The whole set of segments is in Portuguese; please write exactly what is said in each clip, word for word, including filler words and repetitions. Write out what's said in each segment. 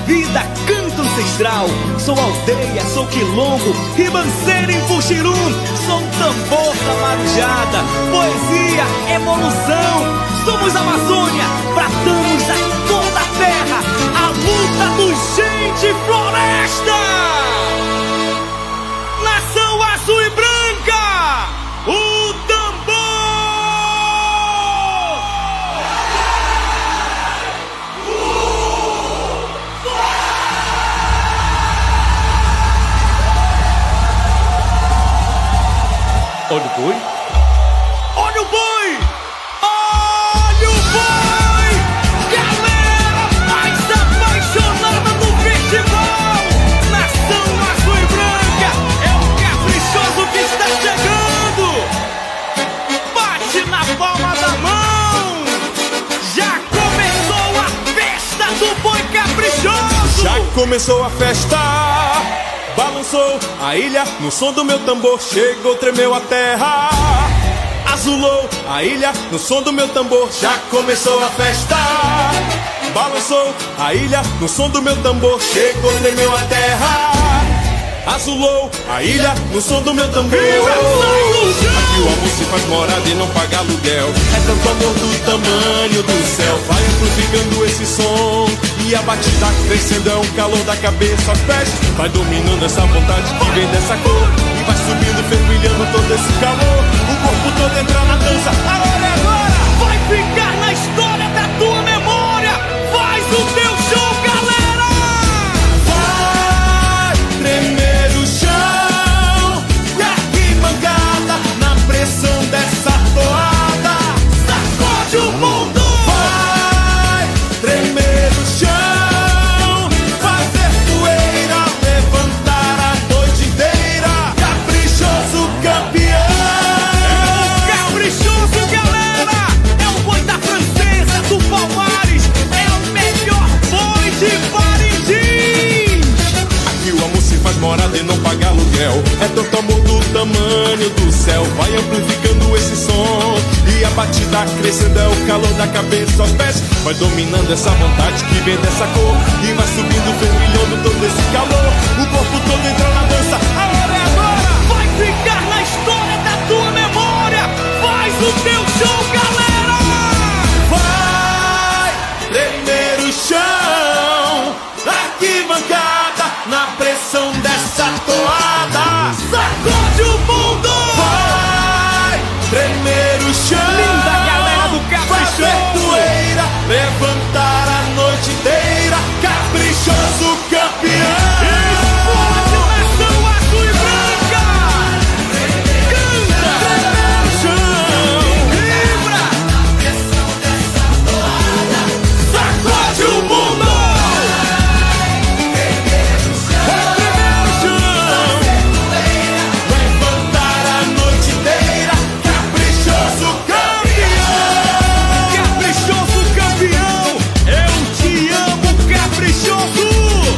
vida, canto ancestral. Sou aldeia, sou quilombo, ribanceira em Puxirum. Sou tambor da marujada, poesia, evolução. Somos Amazônia, bradamos a toda a terra, a luta do gente floresta. Nação azul e branca, o tambor. Olha o boi, olha o boi, olha o boi. Galera mais apaixonada do festival, Nação azul e branca, é o caprichoso que está chegando. Bate na palma da mão, já começou a festa do boi caprichoso. Já começou a festa. Balançou a ilha no som do meu tambor, chegou, tremeu a terra. Azulou a ilha no som do meu tambor, já começou a festa. Balançou a ilha no som do meu tambor, chegou, tremeu a terra. Azulou a ilha no som do meu tambor. Aqui o amor se faz morada e não paga aluguel. É tanto amor do tamanho do céu. Vai amplificando esse som e a batida crescendo, é um calor da cabeça aos pés. Vai dominando essa vontade que vem dessa cor e vai subindo, fervilhando todo esse calor. O corpo todo entra na dança, a hora é agora. Vai ficar na história da tua memória. Faz o teu show, galera. Vai tremer o chão e arquibancada na pressão dessa toada. Sacode o mundo. Vai tremer o chão, fazer poeira, levantar a noite inteira. Caprichoso campeão. É o caprichoso, galera. É o boi da francesa, do Palmares. É o melhor boi de Parintins. Aqui o amor se faz morada e não paga aluguel. É tanto amor do tamanho do céu. Vai amplificando esse som e a batida crescendo, é o calor da cabeça aos pés. Vai dominando essa vontade que vem dessa cor e vai subindo, fervilhando todo esse calor. O corpo todo entra na dança, a hora é agora. Vai ficar na história da tua memória. Faz o teu show, galera. Vai tremer o chão, arquibancada na pressão dessa toada. Sacode o mundo. Vai tremer o chão, Linda galera do fazer caprichoso. poeira, levantar a noite inteira. Caprichoso campeão. Esporte, nação azul e branca. Canta. Tremer o chão, Vibra. sacode o mundo. Vai tremer o chão, levantar a noite inteira. Caprichoso campeão. Caprichoso campeão. Eu te amo, caprichoso.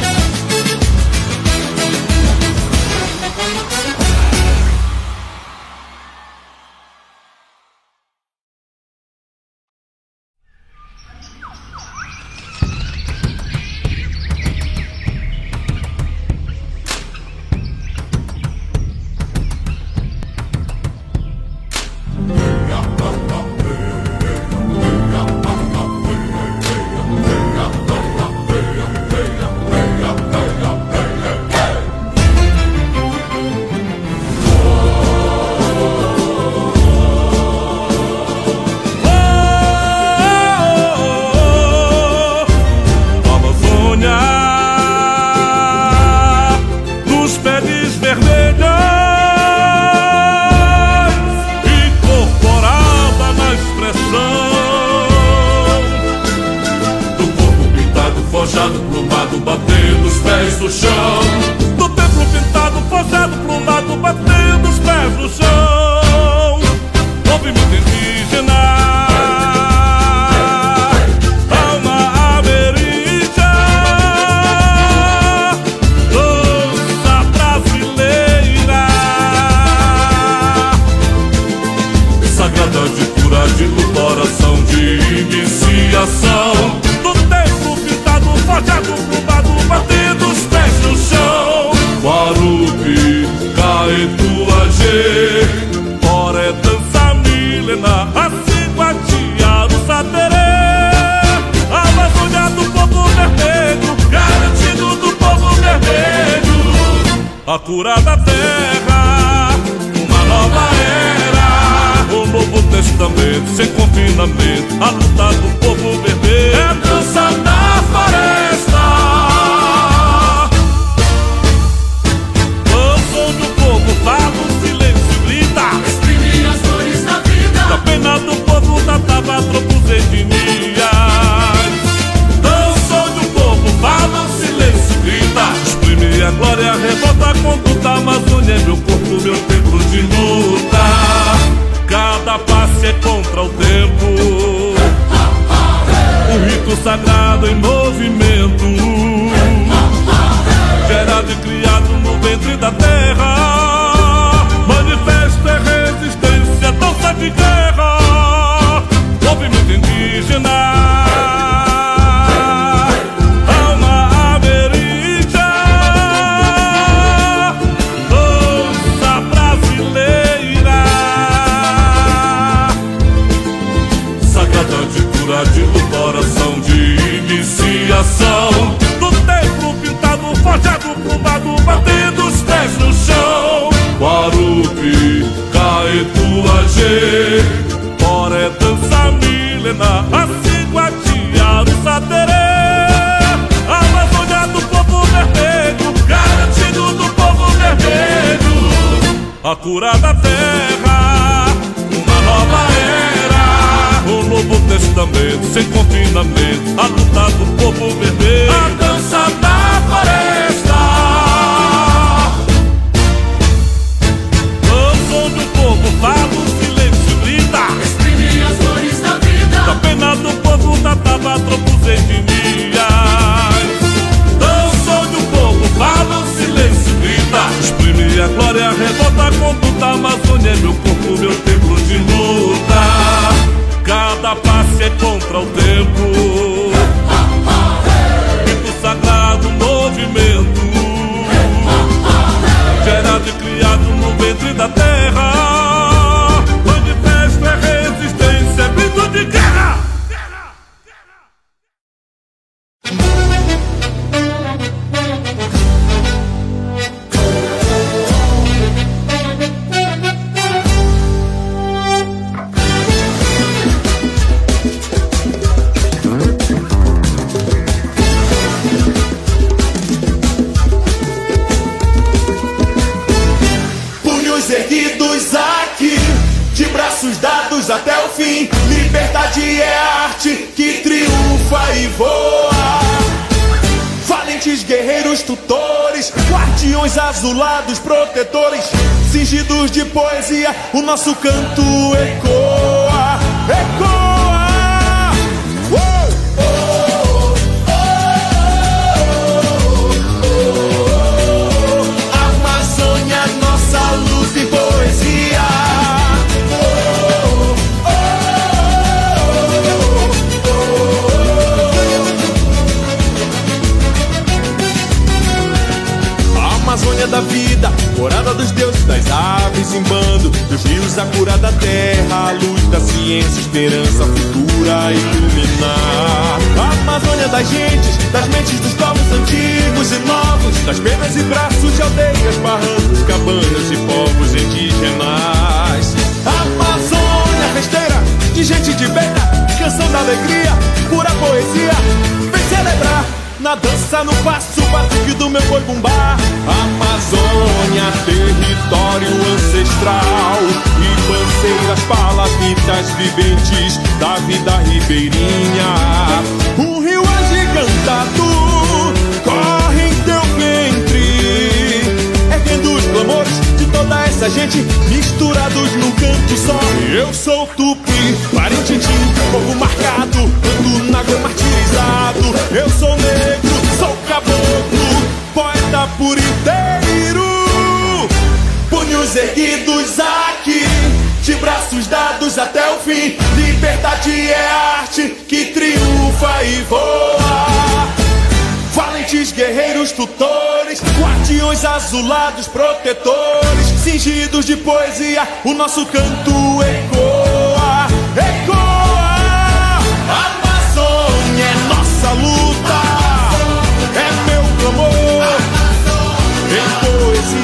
Amazônia, dos peles vermelhos, incorporada na expressão do corpo pintado, forjado, plumado, batendo os pés no chão. Do templo pintado, forjado, plumado, batendo os pés no chão. Movimento indígena, de lutoração, de iniciação. Do templo pintado, forjado, plumado, a cura da terra, uma nova era, um novo testamento, sem confinamento, a luta do povo vermelho, é a dança da floresta. O som do povo fala, o silêncio grita, exprime as dores da vida, da pena do povo, da tava, tropos, etnias. O som do povo fala, o silêncio grita, exprime a glória, a revolta, a conduta, a Amazônia é meu corpo, meu templo de luta. Cada passe é contra o tempo, um rito sagrado em movimento, gerado e criado no ventre da terra. Manifesto é resistência, dança de guerra, movimento indígena, alma ameríndia, dança brasileira, sagrada de cura, de luta, oração de iniciação, do templo pintado, forjado, plumbado, batendo os pés no chão. Guarupi, Caetu, Agê, Poré, dança milenar, assim Guatiá, o Sateré, Amazônia do povo vermelho, garantido do povo vermelho, a cura da terra, uma nova era, um novo testamento, sem confinamento, a luta do povo vermelho, a dança da floresta. O som do povo fala, o silêncio grita, exprime as dores da vida, da pena do povo, da tava, tropos, etnias. O som do povo fala, o silêncio grita, exprime a glória, a revolta, a conduta, a Amazônia é meu corpo, meu templo de luta. Cada passe é contra o tempo, rito sagrado, movimento, gerado e criado no ventre da terra. Manifesto é resistência, grito de guerra. Erguidos aqui, de braços dados até o fim. Liberdade é a arte que triunfa e voa. Valentes guerreiros, tutores, guardiões azulados, protetores, cingidos de poesia, o nosso canto ecoa, ecoa. Oh! E poesia, oh, oh, oh, oh. A Amazônia da vida, morada dos deuses, das aves em bando, dos rios a cura da terra, a luz da ciência, esperança futura a iluminar. A Amazônia das gentes, das mentes dos povos antigos e novos, das penas e braços de aldeias, barrancos, cabanas e povos indígenas. A Amazônia festeira, de gente de beira, canção da alegria, pura poesia, vem celebrar na dança, no passo, batuque do meu boi bumbá. Amazônia, território ancestral, ribanceiras, palafitas viventes da vida ribeirinha. Um rio agigantado corre em teu ventre, erguendo os clamores de toda essa gente, misturados num canto só. Eu sou Tupi, Parintintim, povo marcado, ando na água martirizado. Eu sou negro, sou caboclo, poeta por inteiro. Punhos erguidos aqui, de braços dados até o fim. Liberdade é a arte que triunfa e voa. Valentes guerreiros, tutores, guardiões azulados, protetores, cingidos de poesia, o nosso canto ecoa, ecoa. Amazônia é nossa luta, é meu clamor, em poesia.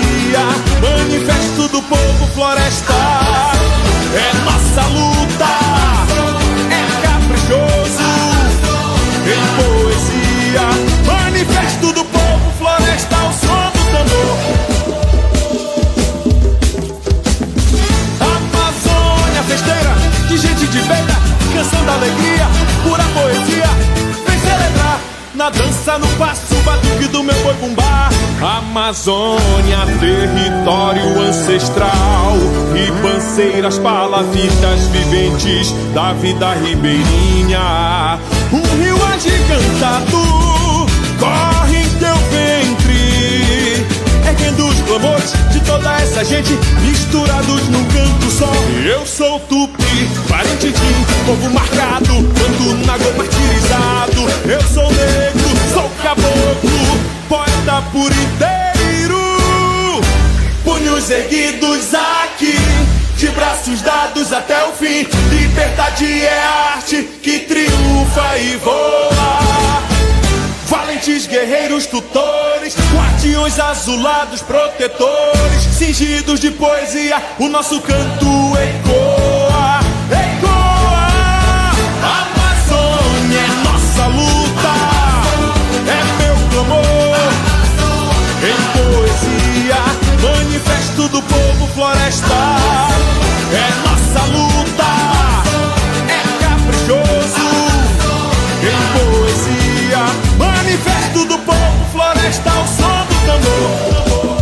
Amazônia, território ancestral, ribanceiras, palafitas viventes da vida ribeirinha. Um rio agigantado corre em teu ventre, erguendo os clamores de toda essa gente misturados num canto só. Eu sou Tupi, parente de povo marcado, canto nago martirizado. Eu sou negro, sou caboclo, poeta por inteiro. Punhos erguidos aqui, de braços dados até o fim. Liberdade é arte que triunfa e voa. Valentes guerreiros, tutores, guardiões azulados, protetores, cingidos de poesia, o nosso canto ecoa, ecoa. Amazônia é nossa luta, é meu clamor. Em poesia, manifesto do povo florestal. É nossa luta, é caprichoso. Em poesia, manifesto do povo florestal, som do tambor.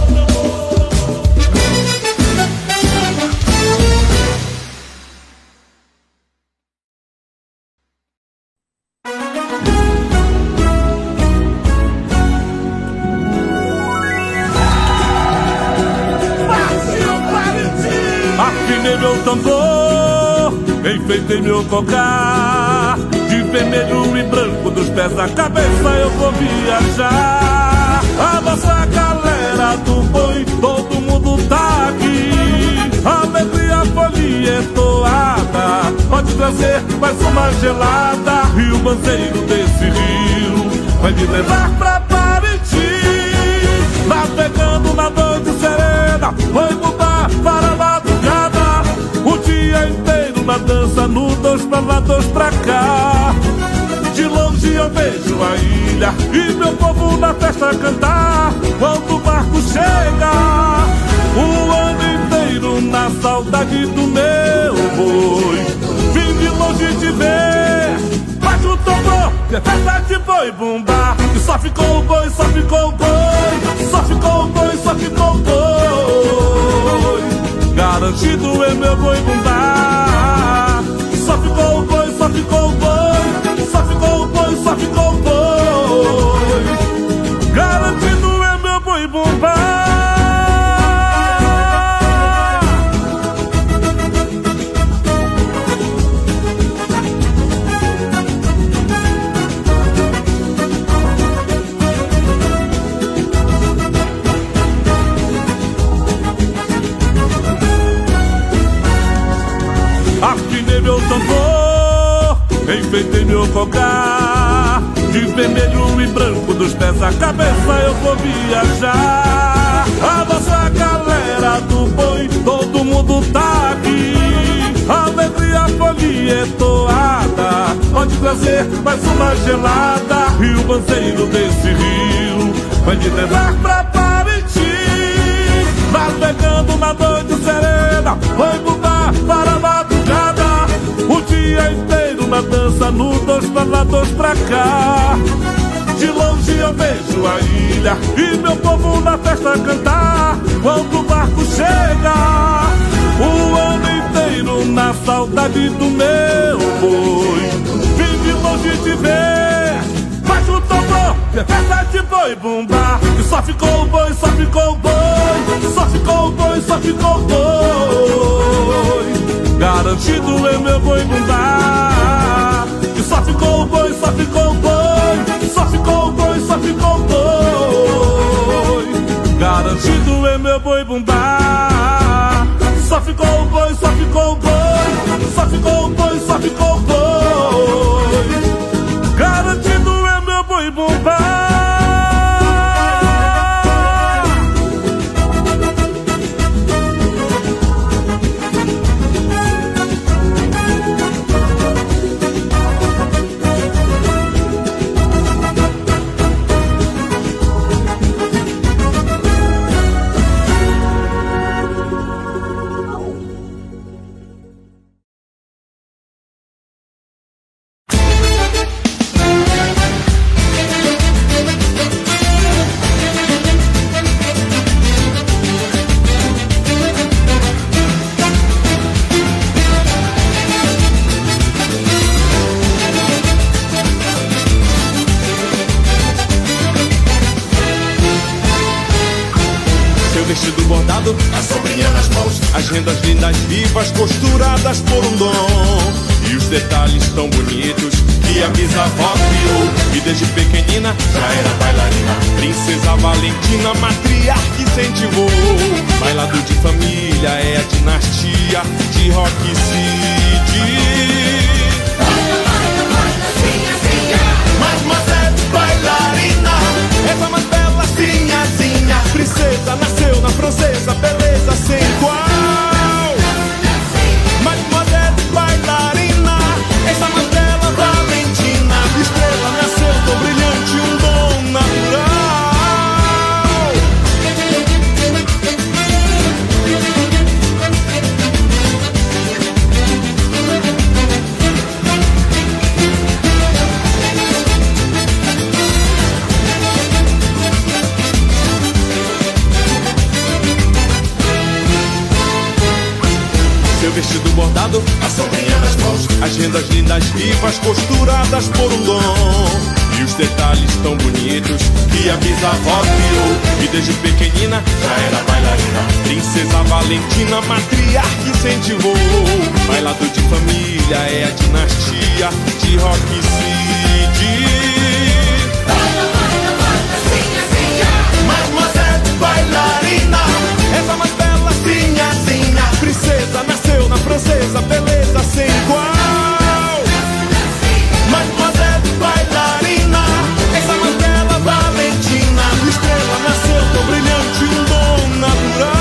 Afinei meu tambor, enfeitei meu cocar, de vermelho e branco dos pés à cabeça eu vou viajar. A nossa galera do boi, todo mundo tá aqui. Alegria, folia entoada, pode trazer mais uma gelada. Rio Banzeiro desse rio vai me levar pra Pariti. Navegando na noite serena, vai mudar para a madrugada. O dia inteiro na dança, no dois pra lá, dois pra cá. De longe eu vejo a ilha e meu povo na festa cantar. Quando o barco chega, o ano inteiro na saudade do meu boi. Vim de longe te ver, bate o tambor, que é festa de boi bumbá. E só ficou o boi, só ficou o boi, só ficou o boi, só ficou o boi. Garantido é meu boi bumbá. Só ficou o boi, só ficou o boi, só ficou o boi, só ficou o boi. Garantido é meu boi bumbá. Afinei meu tambor, enfeitei meu cocar, de vermelho e branco dos pés à cabeça eu vou viajar. A nossa galera do boi, todo mundo tá aqui. Alegria, folia entoada, pode trazer mais uma gelada. Rio Banzeiro desse rio vai me levar pra Pariti. Navegando na noite serena, vai mudar para a madrugada. O dia inteiro na dança, no dois pra lá, dois pra cá. De longe eu vejo a ilha e meu povo na festa cantar. Quando o barco chega, o ano inteiro na saudade do meu boi. Vim de longe te ver, bate o tambor, que é festa de boi bumbá. E só ficou o boi, só ficou o boi, só ficou o boi, só ficou o boi. Garantido é meu boi bumbá. E só ficou o boi, só ficou o boi, só ficou o boi, só ficou o boi. Garantido é meu boi bumbá. Só ficou o boi, só ficou o boi, só ficou o boi, só ficou o boi. Garantido é meu boi bumbá. vestido bordado, a sombrinha nas mãos, as rendas lindas vivas costuradas por um dom, e os detalhes tão bonitos que a bisavó criou, e desde pequenina já era bailarina. Princesa Valentina, matriarca, incentivou. Bailado de família é a dinastia de Rock City. Mademoiselle bailarina, essa mais bela sinhazinha, princesa nasceu na francesa, beleza sem igual. Mademoiselle bailarina, essa mais bela Valentina, estrela nasceu tão brilhante, um dom natural. Seu vestido bordado, a sombrinha nas mãos, as rendas lindas vivas costuradas por um dom, e os detalhes tão bonitos que a bisavó criou, e desde pequenina já era bailarina. Princesa Valentina, matriarca, incentivou. Bailado de família é a dinastia de Rock City. Mademoiselle bailarina, essa mais bela sinhazinha, princesa nasceu na francesa, beleza sem igual. Mademoiselle bailarina, essa mais bela Valentina, estrela nasceu tão brilhante, um dom natural.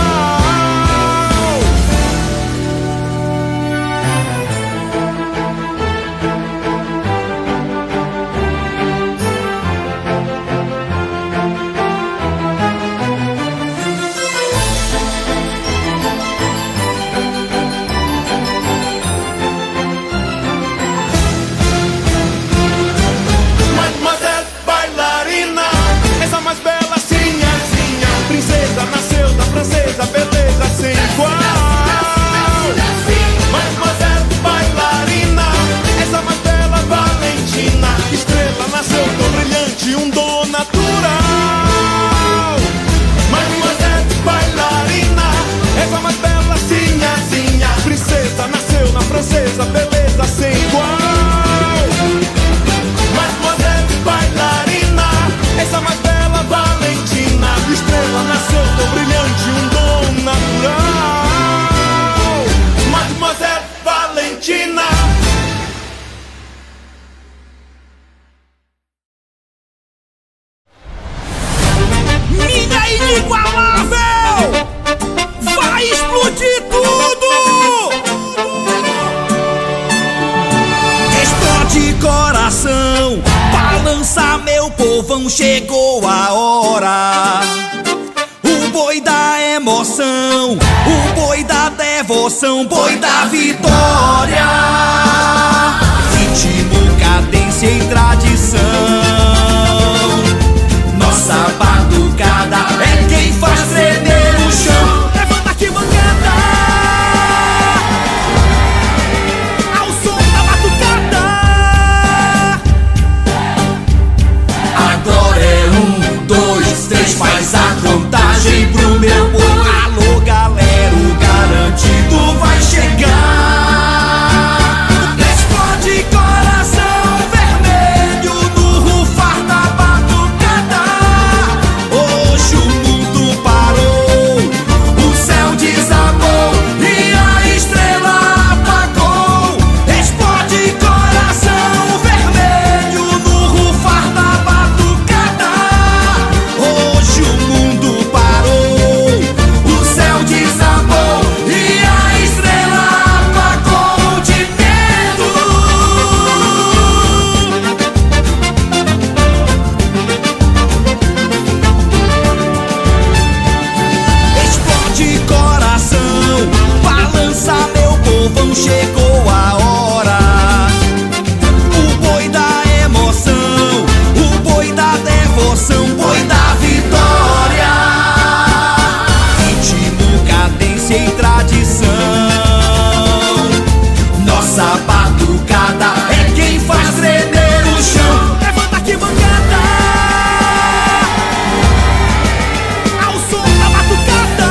Mademoiselle bailarina, Essa mais bela sinhazinha, princesa nasceu da francesa, beleza sem igual. Mademoiselle bailarina, Essa mais bela Valentina, estrela nasceu tão brilhante, um dom natural. Mademoiselle bailarina, Essa mais bela sinhazinha, princesa nasceu na francesa, beleza sem igual. Mademoiselle bailarina, Essa mais bela Valentina, estrela nasceu tão brilhante, um dom natural. Mademoiselle Valentina. Minha inigualável! Vai explodir tudo! Explode coração, balança meu povão, chegou a hora. O boi da emoção, o boi da devoção, boi da vitória. Ritmo, cadência e tradição. Nossa batucada é quem faz tremer o chão. Levanta aqui, bancada, ao som da batucada. Agora é um, dois, três, faz a contagem pro meu boi. Alô, galera, o garantido vai chegar. Explode coração vermelho no rufar da batucada. Hoje o mundo parou, o céu desabou e a estrela apagou. Explode coração vermelho no rufar da batucada. Hoje o mundo parou, o céu desabou e a estrela apagou de medo. Explode coração, balança meu povão, chegou a hora. O boi da emoção, o boi da devoção, boi da vitória. Ritmo, cadência e tradição. Nossa batucada é quem faz tremer o chão. Levanta aqui, bancada, ao som da batucada.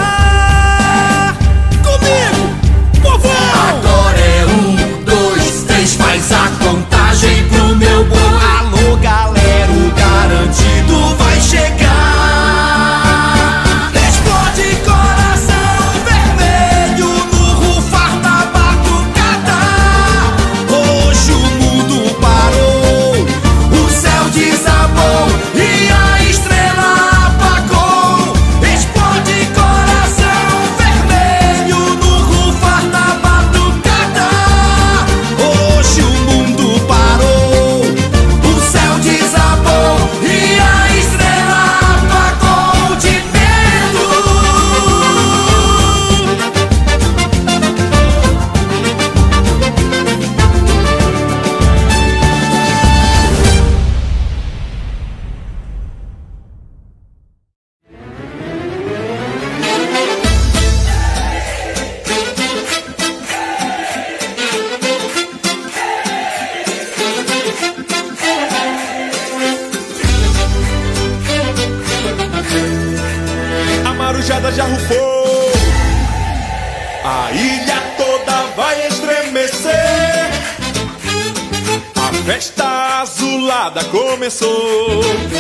marujada já rufou, a ilha toda vai estremecer. A festa azulada começou,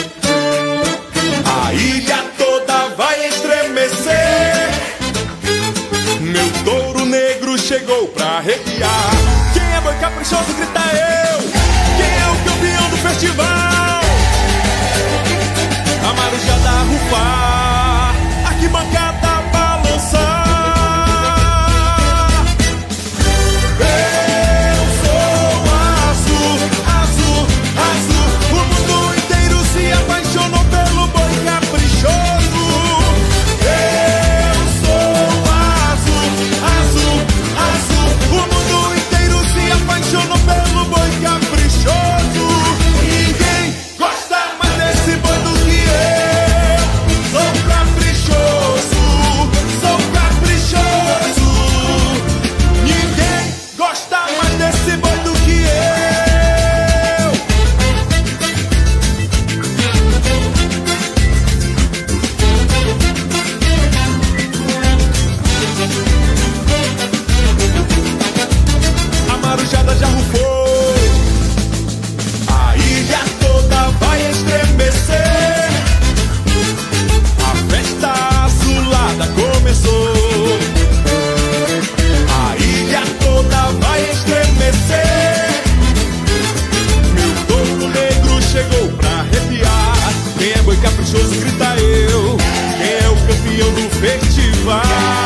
a ilha toda vai estremecer. Meu touro negro chegou pra arrepiar. Quem é boi caprichoso grita eu. Quem é o campeão do festival? A marujada rufar, arquibancada balançar. Eu sou azul, azul, azul. O mundo inteiro se apaixonou pelo boi caprichoso. Eu sou azul, azul, azul. O mundo inteiro se apaixonou pelo boi caprichoso. Ninguém gosta mais desse boi do que eu. Sou caprichoso, sou caprichoso. Ninguém gosta mais desse boi do que eu. A marujada já rufou, a ilha toda vai estremecer. A festa azulada começou, a ilha toda vai estremecer. Meu touro negro chegou pra arrepiar. Quem é boi caprichoso grita eu. Quem é o campeão do festival?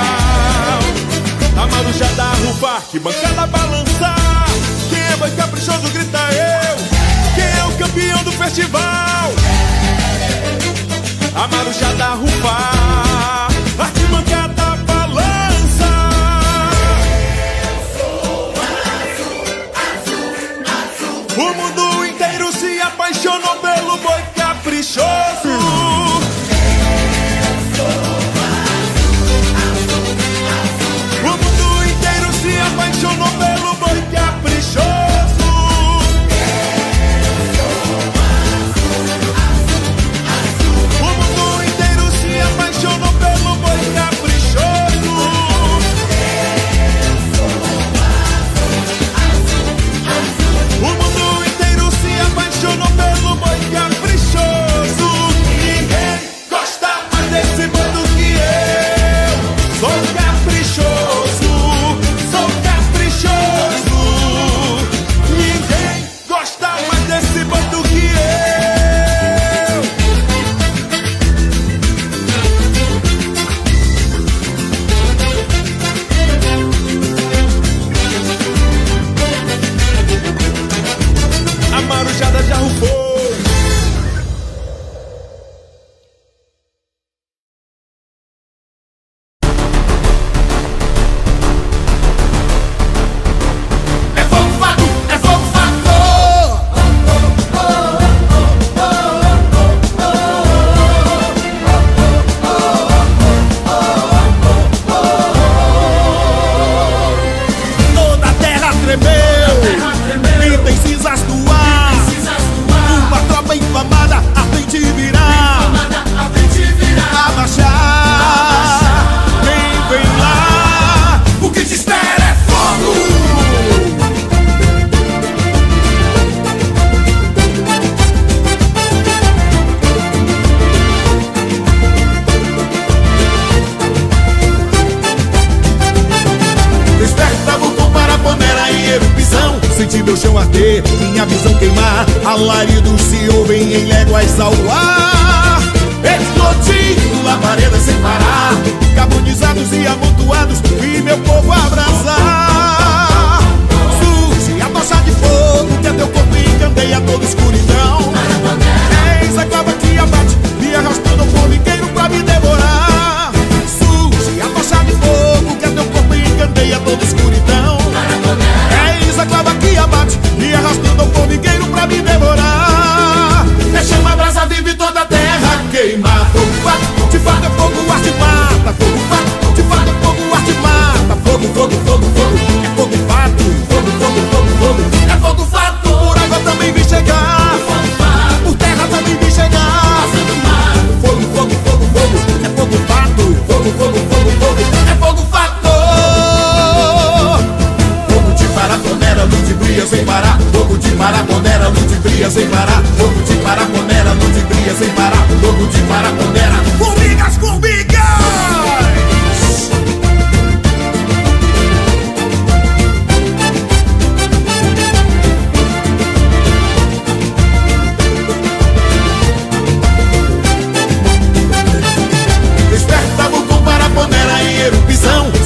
A marujada rufar, arquibancada balançar. Quem é boi caprichoso grita eu. Quem é o campeão do festival? A marujada rufar, arquibancada balança. O mundo inteiro se apaixonou pelo boi caprichoso. O mundo inteiro se apaixonou pelo boi caprichoso. O mundo inteiro se apaixonou pelo boi caprichoso. O mundo inteiro se apaixonou pelo boi caprichoso. Ninguém gosta mais desse boi do que eu. Sou caprichoso, sou caprichoso. Ninguém gosta mais desse boi do que eu. A marujada já rufou. É fogo fato, é fogo fato. Toda a terra tremeu, e tem cinzas no ar. Uma tropa inflamada a fim de virar, a marchar. Quem vem lá, O que te espera é fogo. desperta vulcão para panela em erupção. Senti meu chão arder, minha visão queimar. Alaridos se ouvem em léguas ao ar. Explodindo labaredas sem parar, carbonizados e amontoados, e meu povo abraçar. Surge a tocha de fogo que é teu corpo encandeia toda escuridão. Eis a cova que abate, me arrastando ao formigueiro pra me devorar. Surge a tocha de fogo que é teu corpo encandeia toda escuridão. Eis a cova que abate, me arrastando ao formigueiro pra me devorar. É chama, brasa viva e toda a terra queima. Fogo fato, de fato é fogo, arte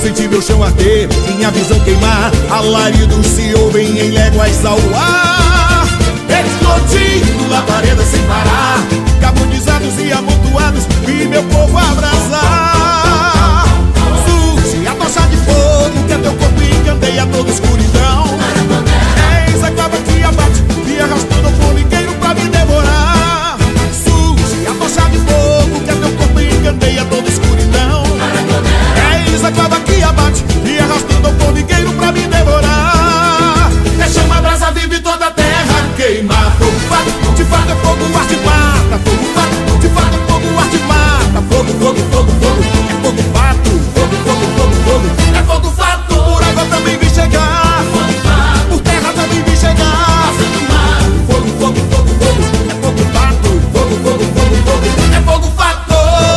senti meu chão arder, minha visão queimar. Alaridos se ouvem em léguas ao ar. Explodindo labareda sem parar, carbonizados e amontoados, vi meu povo abraçar. Surge a tocha de fogo que é teu corpo encandeia toda escuridão. Eis a cobra que abate e arrastando o formigueiro pra me devorar. Surge a tocha de fogo que é teu corpo encandeia toda escuridão. Eis a cobra que abate e arrastando o formigueiro pra me devorar. É chama, brasa viva e toda a terra queima. Fogo fato, de fato é fogo, ar de mata. Fogo fato, de fato é fogo, ar de mata. Fogo, fogo, fogo, fogo, é fogo fato. Fogo, fogo, fogo, fogo, é fogo fato. Por água também vi chegar, por terra também vi chegar. Fogo, fogo, fogo, fogo, é fogo fato. Fogo, fogo, fogo, fogo, é fogo fato.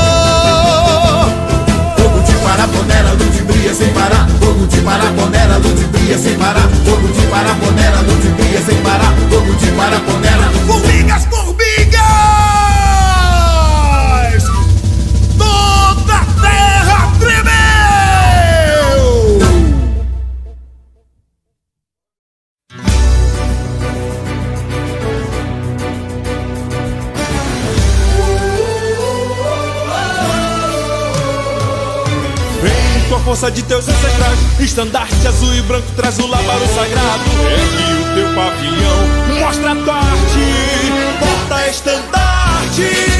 Fogo de Paraponera, luz brilha sem parar. Fogo de Paraponera, luz brilha sem parar. Fogo de Paraponera, luz brilha sem parar. Fogo de Paraponera. Formigas, formigas! Toda a terra tremeu! Vem com a força de teus ancestrais, estandarte azul e branco traz o lábaro sagrado. Ergue o teu pavilhão, mostra a tua arte, porta estandarte.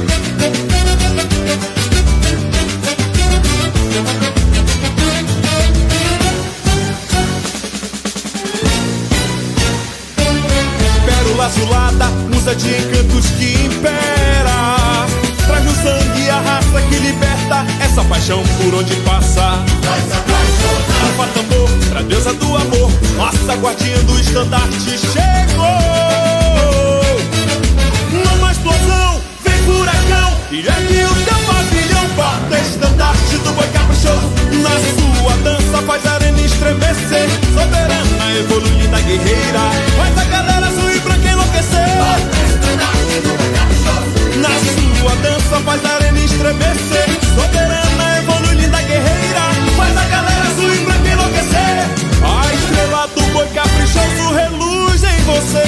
Pérola azulada, musa de encantos que impera. Traz no sangue a raça que liberta, essa paixão por onde passa. Alfa tambor, pra deusa do amor, nossa guardiã do estandarte chegou. Numa explosão, vem furacão, e ergue o teu pavilhão. Porta estandarte do boi caprichoso, na sua dança faz a arena estremecer. Soberana, evoluída guerreira, faz a galera azul e branca enlouquecer. Na sua dança faz a arena estremecer. Soberana, evoluída guerreira, faz a galera azul e branca enlouquecer. A estrela do boi caprichoso reluz em você.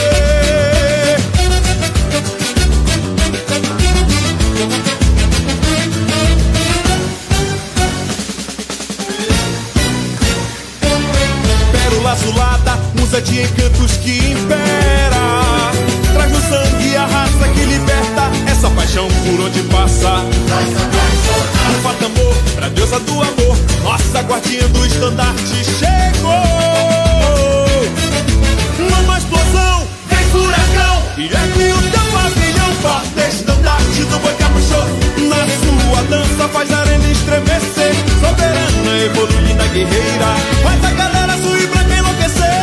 Pérola azulada, musa de encantos que impera. Traz no sangue a raça que liberta, essa paixão por onde passa. Alfa tambor, pra deusa do amor, nossa guardiã do estandarte chegou. Numa explosão, vem furacão, e ergue o teu pavilhão. Porta estandarte do boi caprichoso, na sua dança faz a arena estremecer. Soberana, evoluída guerreira, faz a galera azul e branca enlouquecer.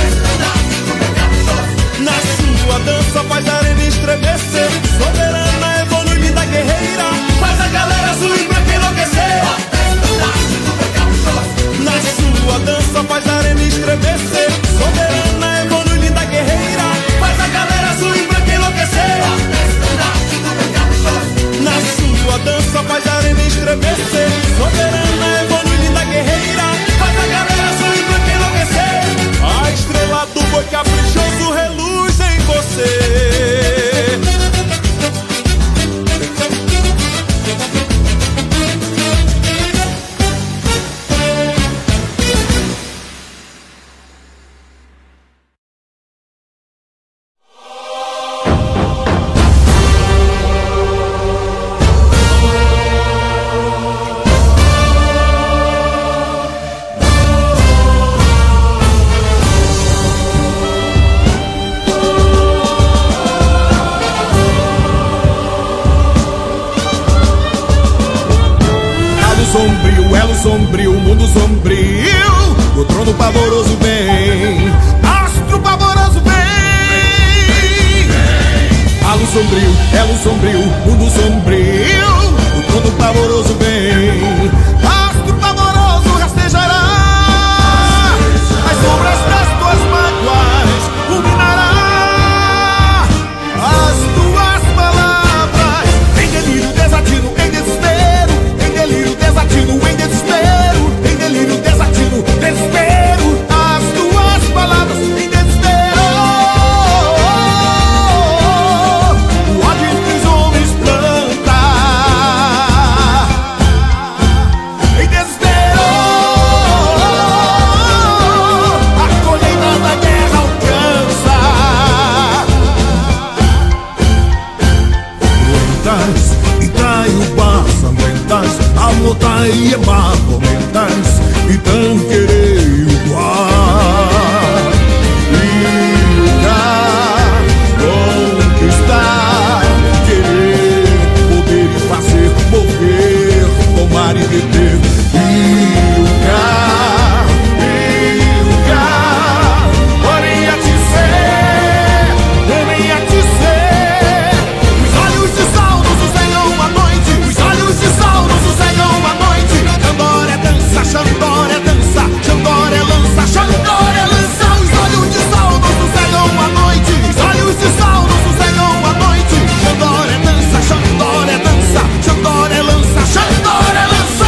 Na sua dança faz a arena estremecer. Soberana, evoluída guerreira, faz a galera azul e branca enlouquecer. Na sua dança faz a arena estremecer. Soberana, evoluída guerreira, faz a galera azul e branca enlouquecer. Na sua dança faz a arena estremecer. Soberana, evoluída guerreira, faz a galera azul e branca enlouquecer. A estrela do boi caprichoso reluz em você. Sombrio, elo sombrio, mundo sombrio, o trono pavoroso vem, astro pavoroso vem. A luz sombrio, elo sombrio, mundo sombrio, o trono pavoroso vem, astro pavoroso rastejará. As sombras das tuas mágoas iluminará as tuas palavras. Em delírio desatino, em desespero, em delírio desatino, em desespero, em delírio Amotai e Barromentas e Tanquerei igual. Brincar, conquistar, querer, poder e fazer, mover, tomar e beber. Brincar, brincar, porém a te ser, porém a te ser. Os olhos de sal não sossegam a noite, os olhos de sal não sossegam a noite. Xandor é dança, Xandor é dança, Xandor é lança, Xandor é lança. Os olhos de sal não sossegam a noite, os olhos de sal não sossegam a noite. Xandor é dança, Xandor é dança, Xandor é lança, Xandor é lança.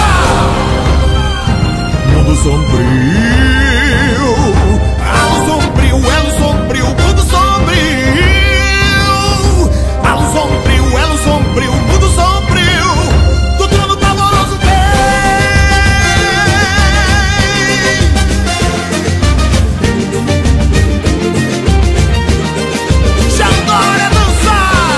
Mundo sombrio, algo sombrio, elo sombrio, mundo sombrio. Algo sombrio, elo sombrio, mundo sombrio. Do trono pavoroso vem. Xandor é dançar.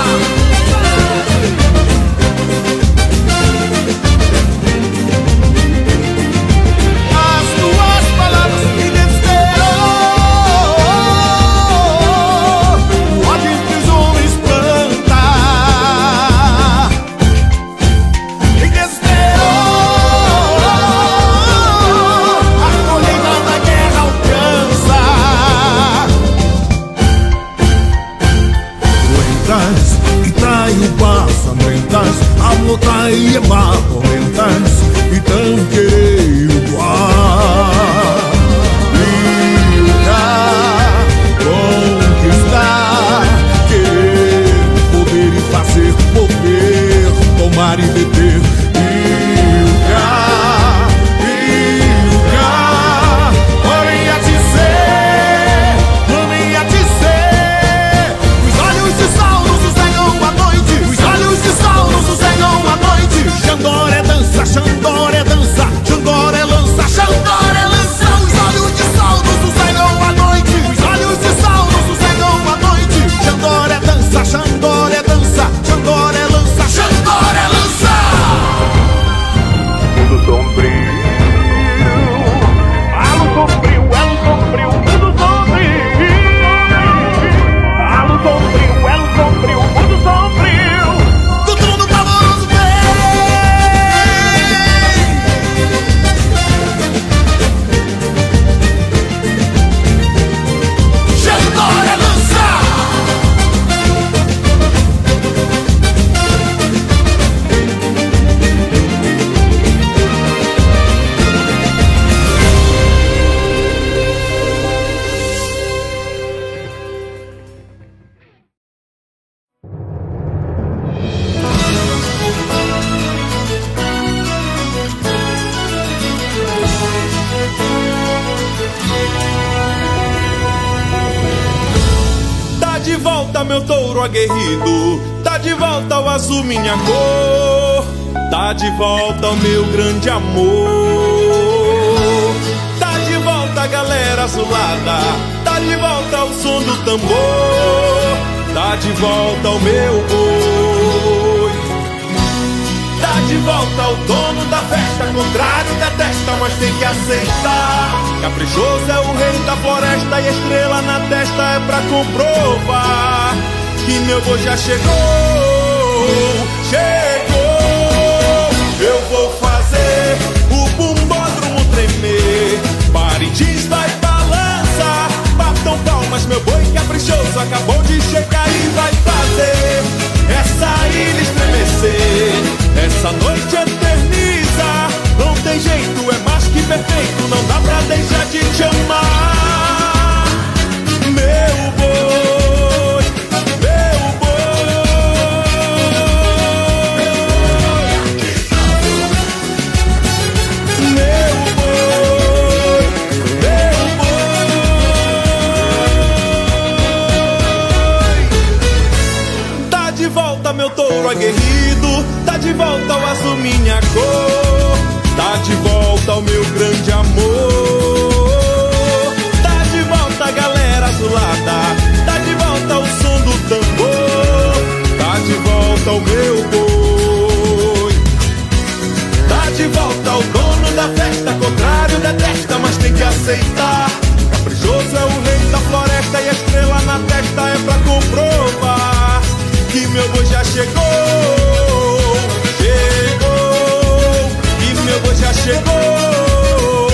As tuas palavras me desesperou. O ódio entre os homens planta. Me desesperou. A colheita da guerra alcança. Cruentas, Itaiubá, sangrentas, Amotai e Barromentas e Tanquerei igual. Brincar, conquistar, querer, poder e fazer, mover, tomar e beber. Brincar, brincar, porém a te ser, porém a te ser. Os olhos de sal não sossegam a noite, os olhos de sal não sossegam a noite. Xandor é dança, Xandor é dança, Xandor é lança, Xandor é lança. Os olhos de sal não sossegam a noite, os olhos de sal não sossegam a noite. Xandor é dança, Xandor é dança, Xandor é lança, Xandor é lança. Mundo sombrio, algo sombrio, elo sombrio, mundo sombrio. Algo sombrio, elo sombrio, mundo sombrio. Do trono pavoroso vem. Xandor é lançar. Tá de volta meu touro aguerrido, tá de volta o azul minha cor, tá de volta o meu grande amor. Tá de volta a galera azulada, tá de volta o som do tambor, tá de volta o meu boi. Tá de volta o dono da festa, contrário detesta, mas tem que aceitar. Caprichoso é o rei da floresta e a estrela na testa é pra comprovar que meu boi já chegou, chegou. Eu vou fazer o bumbódromo tremer, Parintins vai balançar, batam palmas meu boi caprichoso, acabou de chegar e vai fazer essa ilha estremecer. Essa noite eterniza, não tem jeito, é mais que perfeito, não dá pra deixar de te amar. Meu boi, meu boi. de volta o dono da festa. Contrário detesta, mas tem que aceitar. Caprichoso é o rei da floresta e a estrela na testa é pra comprovar que meu boi já chegou, chegou, que meu boi já chegou,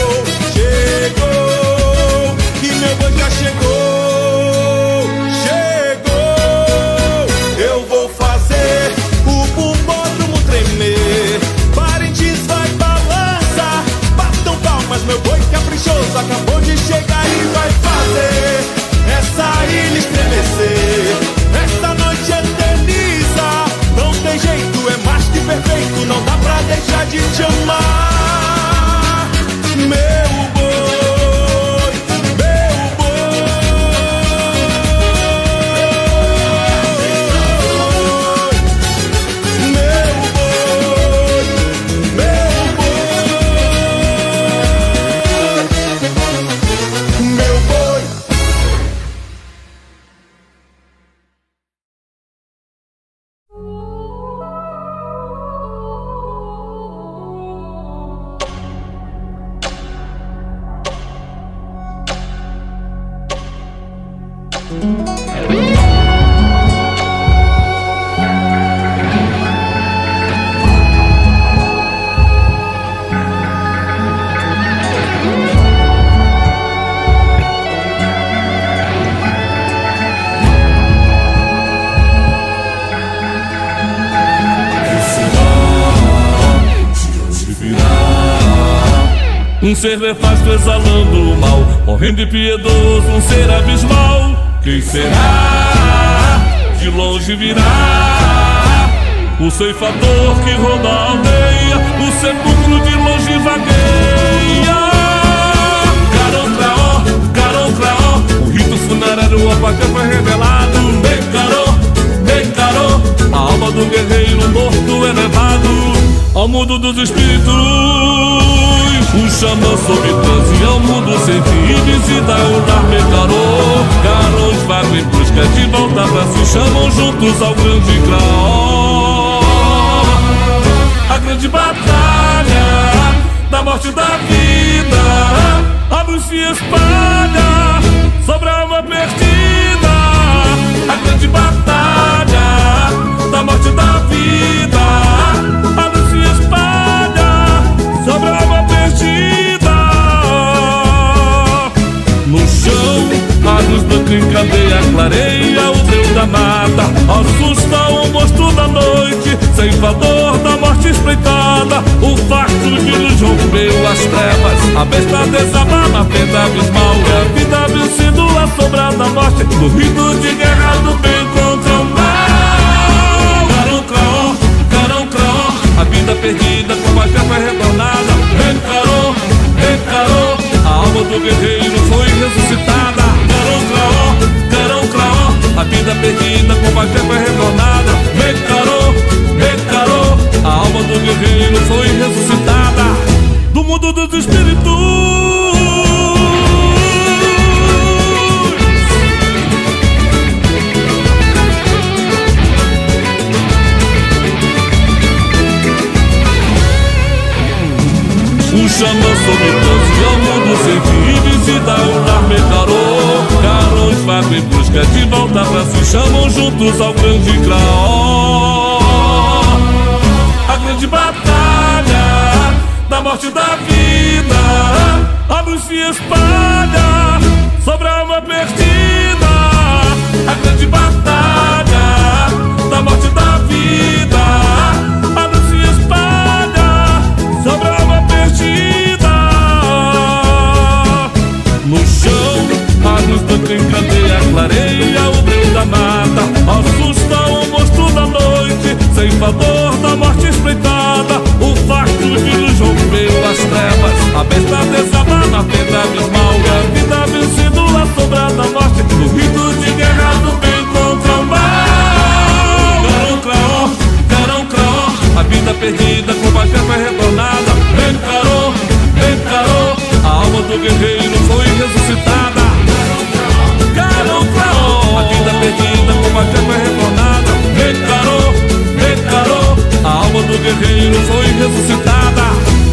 chegou, que meu boi já chegou, chegou. Eu vou fazer o bumbódromo tremer, Parintins vai balançar, batam palmas, meu boi caprichoso acabou de chegar e vai fazer essa ilha estremecer. Esta noite eterniza, não tem jeito, é mais que perfeito, não dá pra deixar de te amar, meu boi, meu boi, meu boi, meu boi, meu boi. Um ser nefasto exalando o mal, horrendo e piedoso, um ser abismal. Quem será? De longe virá o ceifador que ronda a aldeia, o sepulcro de longe vagueia. Carão Craó, Carão Craó, o rito funerário apagão foi revelado. Becaró, Becaró, a alma do guerreiro morto elevado ao mundo dos espíritos. Um xamã sob transe ao mundo sem fim e visita o lar Becaró. Carões vagam em busca de volta pra si, chamam juntos ao grande Craó. A grande batalha da morte e da vida, a luz se espalha sobre a alma perdida. A grande batalha da morte e da vida, a luz se espalha sobre a alma perdida. No chão, a luz branca encadeia, clareia o deus da mata, assusta o monstro da noite, ceifador da morte espreitada. O farto de luz rompeu as trevas, a besta desaba na fenda abismal. É a vida vencendo a sombra da morte, no rito de guerra do bem contra o mal. Carão Craó, Carão Craó, a vida perdida com a jefa retornada. Becaró, Becaró, a alma do guerreiro foi ressuscitada. Carão Craó, Carão Craó, a vida perdida com a jefa retornada. Becaró, Becaró, a alma do guerreiro foi ressuscitada do mundo dos espíritos. Um xamã sob transe ao mundo sem fim e visita o lar Becaró. Carões vagam em busca de volta pra si, chamam juntos ao grande Craó. A grande batalha da morte e da vida, a luz se espalha sobre a alma perdida. A grande batalha da morte e da vida, a luz se espalha sobre a alma perdida. No chão, a luz branca encandeia, clareia o breu da mata, assusta o monstro da noite, ceifador da morte espreitada. O farto de luz rompeu as trevas, a besta desaba na fenda abismal. E a vida vencendo a sombra da morte, no rito de guerra do bem contra o mal. Carão Craó, Carão Craó, a vida perdida com a jefa retornada. Becaró, Becaró, a alma do guerreiro foi ressuscitada. Carão Craó, a vida perdida com a jefa retornada. Becaró, Becaró, a alma do guerreiro foi ressuscitada.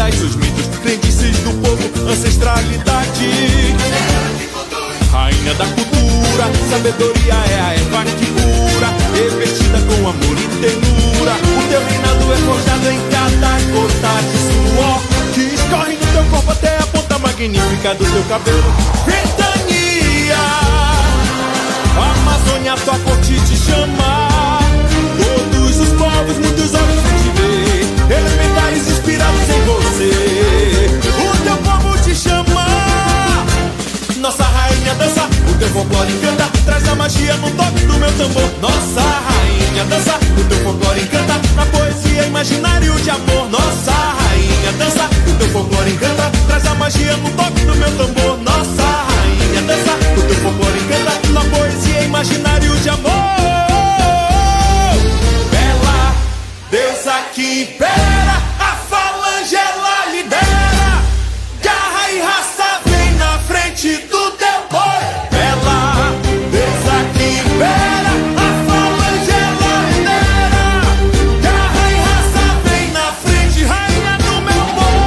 lendas, os mitos, crendices do povo, ancestralidade. Rainha da cultura, sabedoria é a erva que cura, revestida com amor e ternura. O teu reinado é forjado em cada gota de suor que escorre no teu corpo até a ponta magnífica do teu cabelo. Ventania, Amazônia, tua corte te chama. Todos os povos, muitos olhos vêm te ver, elementares inspirados em você. O teu povo te chama. Nossa rainha dança, o teu folclore encanta, traz a magia no toque do meu tambor. Nossa rainha dança, o teu folclore encanta, na poesia imaginário de amor. Nossa rainha dança, o teu folclore encanta, traz a magia no toque do meu tambor. Nossa rainha dança, o teu folclore encanta, na poesia imaginário de amor. Bela deusa que impera, a falange ela lidera, garra e raça vem na frente do teu boi. Bela deusa que impera, a falange ela lidera, garra e raça vem na frente, rainha do meu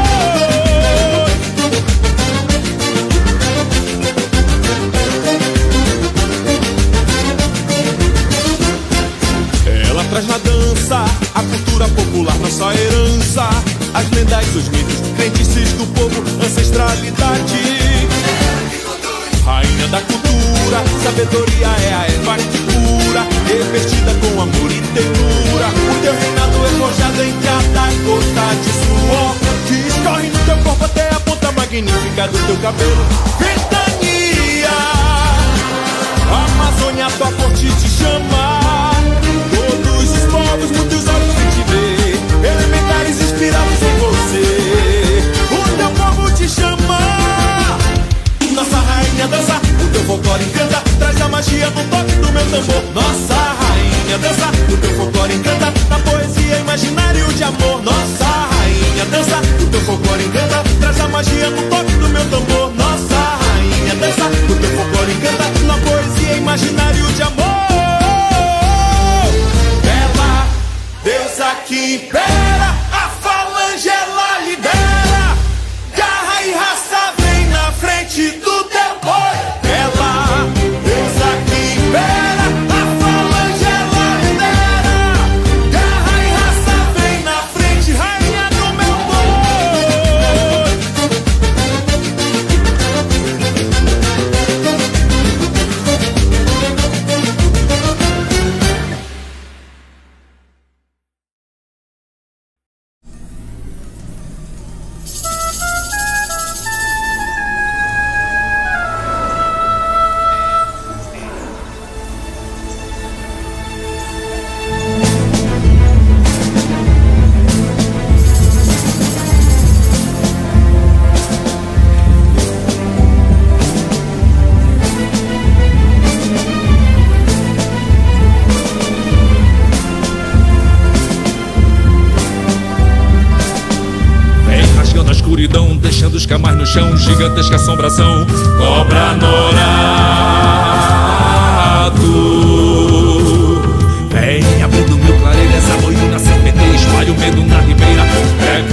boi. Ela traz na dança a cultura popular, nossa herança, as lendas, os mitos, crendices do povo, ancestralidade. Rainha da cultura, sabedoria é a erva que cura, revestida com amor e ternura. O teu reinado é forjado em cada gota de suor que escorre no teu corpo até a ponta magnífica do teu cabelo. Ventania, Amazônia, tua corte te chama. Todos os povos, muitos olhos vêm te ver, elementares inspirados em você. O teu povo te chama. Nossa rainha dança, o teu folclore encanta, traz a magia no toque do meu tambor. Nossa rainha dança, o teu folclore encanta, na poesia imaginário de amor. Nossa rainha dança, o teu folclore encanta, traz a magia no toque do meu tambor. Nossa rainha dança, o teu folclore encanta, na poesia imaginário de amor. Bela deusa que impera, a falange ela lidera, garra e raça vem na frente do teu boi. Bela deusa que impera, a falange ela lidera, garra e raça vem na frente, rainha do meu deixando os camais no chão, gigantesca assombração, cobra norado. Vem abrindo mil clareiras, aboiando na serpenteia, espalha o medo na ribeira, é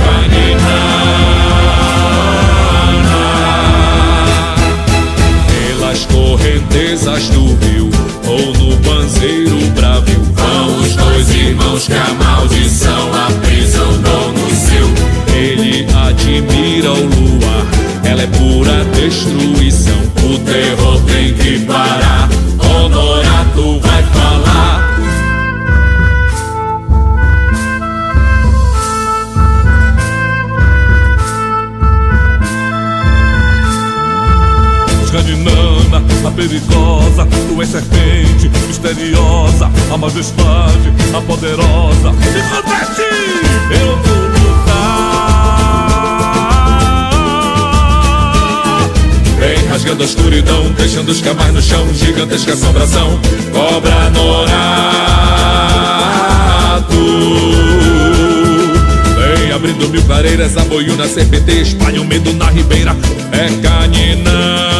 caninana. Pelas correntezas do rio, ou no banzeiro bravio, vão os dois irmãos que a maldição aprisionou no seu. Ele admira o luar, ela é pura destruição. O terror tem que parar, Honorato vai falar. Caninana, a perigosa, tu és serpente misteriosa, a majestade, a poderosa. E protege, eu vou lutar. Vem rasgando a escuridão, deixando os camais no chão, gigantesca assombração, cobra norado. Vem abrindo mil clareiras, aboiu na serpenteia, espalha o medo na ribeira, é caninana.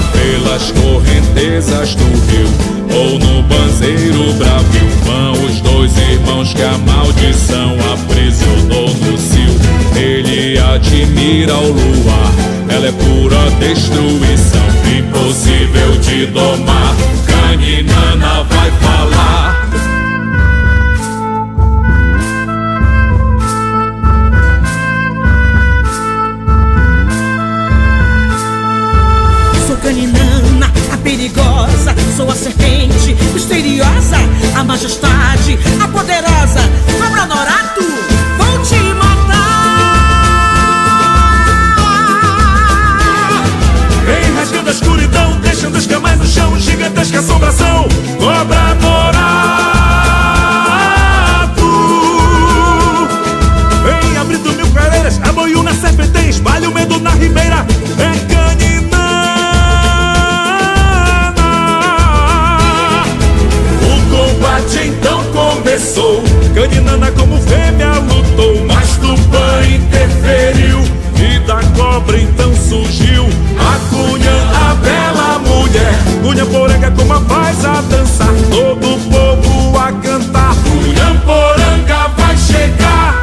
Pelas correntezas do rio, ou no banzeiro bravio, vão os dois dois irmãos que a maldição aprisionou no cio. Ele admira o luar, ela é pura destruição, impossível de domar. Caninana vai falar. Sou Caninana, a perigosa, sou a serpente misteriosa, a majestade, a poderosa. Cobra Norato, vou te matar. Vem rasgando a escuridão, deixando escamar no chão, gigantesca assombração. Cobra Norato, vem abrindo mil clareiras, aboio na serpentez, espalha o medo na ribeira. É Caninana. Então começou, Caninana como fêmea lutou, mas Tupã interferiu e da cobra então surgiu a Cunha, a bela mulher. Cunha Poranga como a paz a dançar, todo o povo a cantar. Cunha Poranga vai chegar.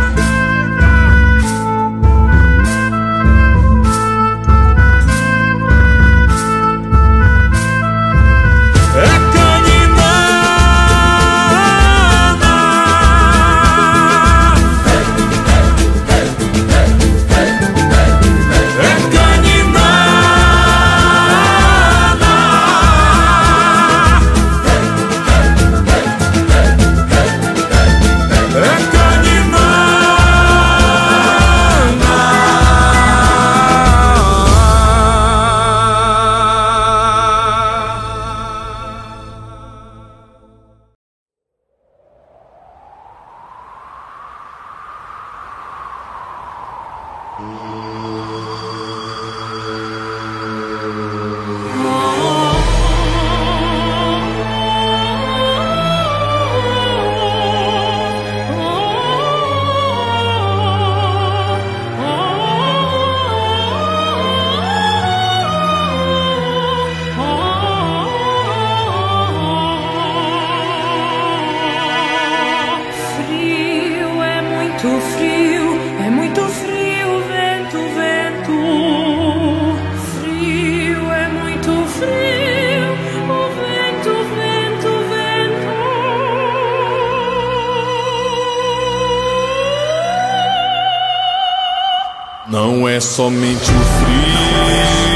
Não é somente o frio,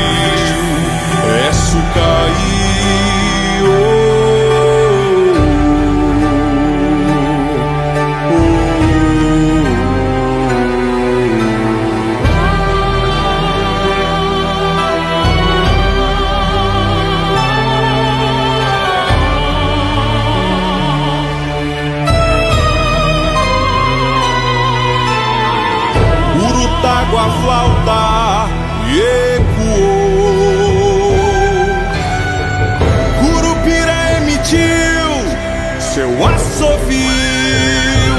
é Sucaí. A flauta ecoou, Curupira emitiu seu assovio,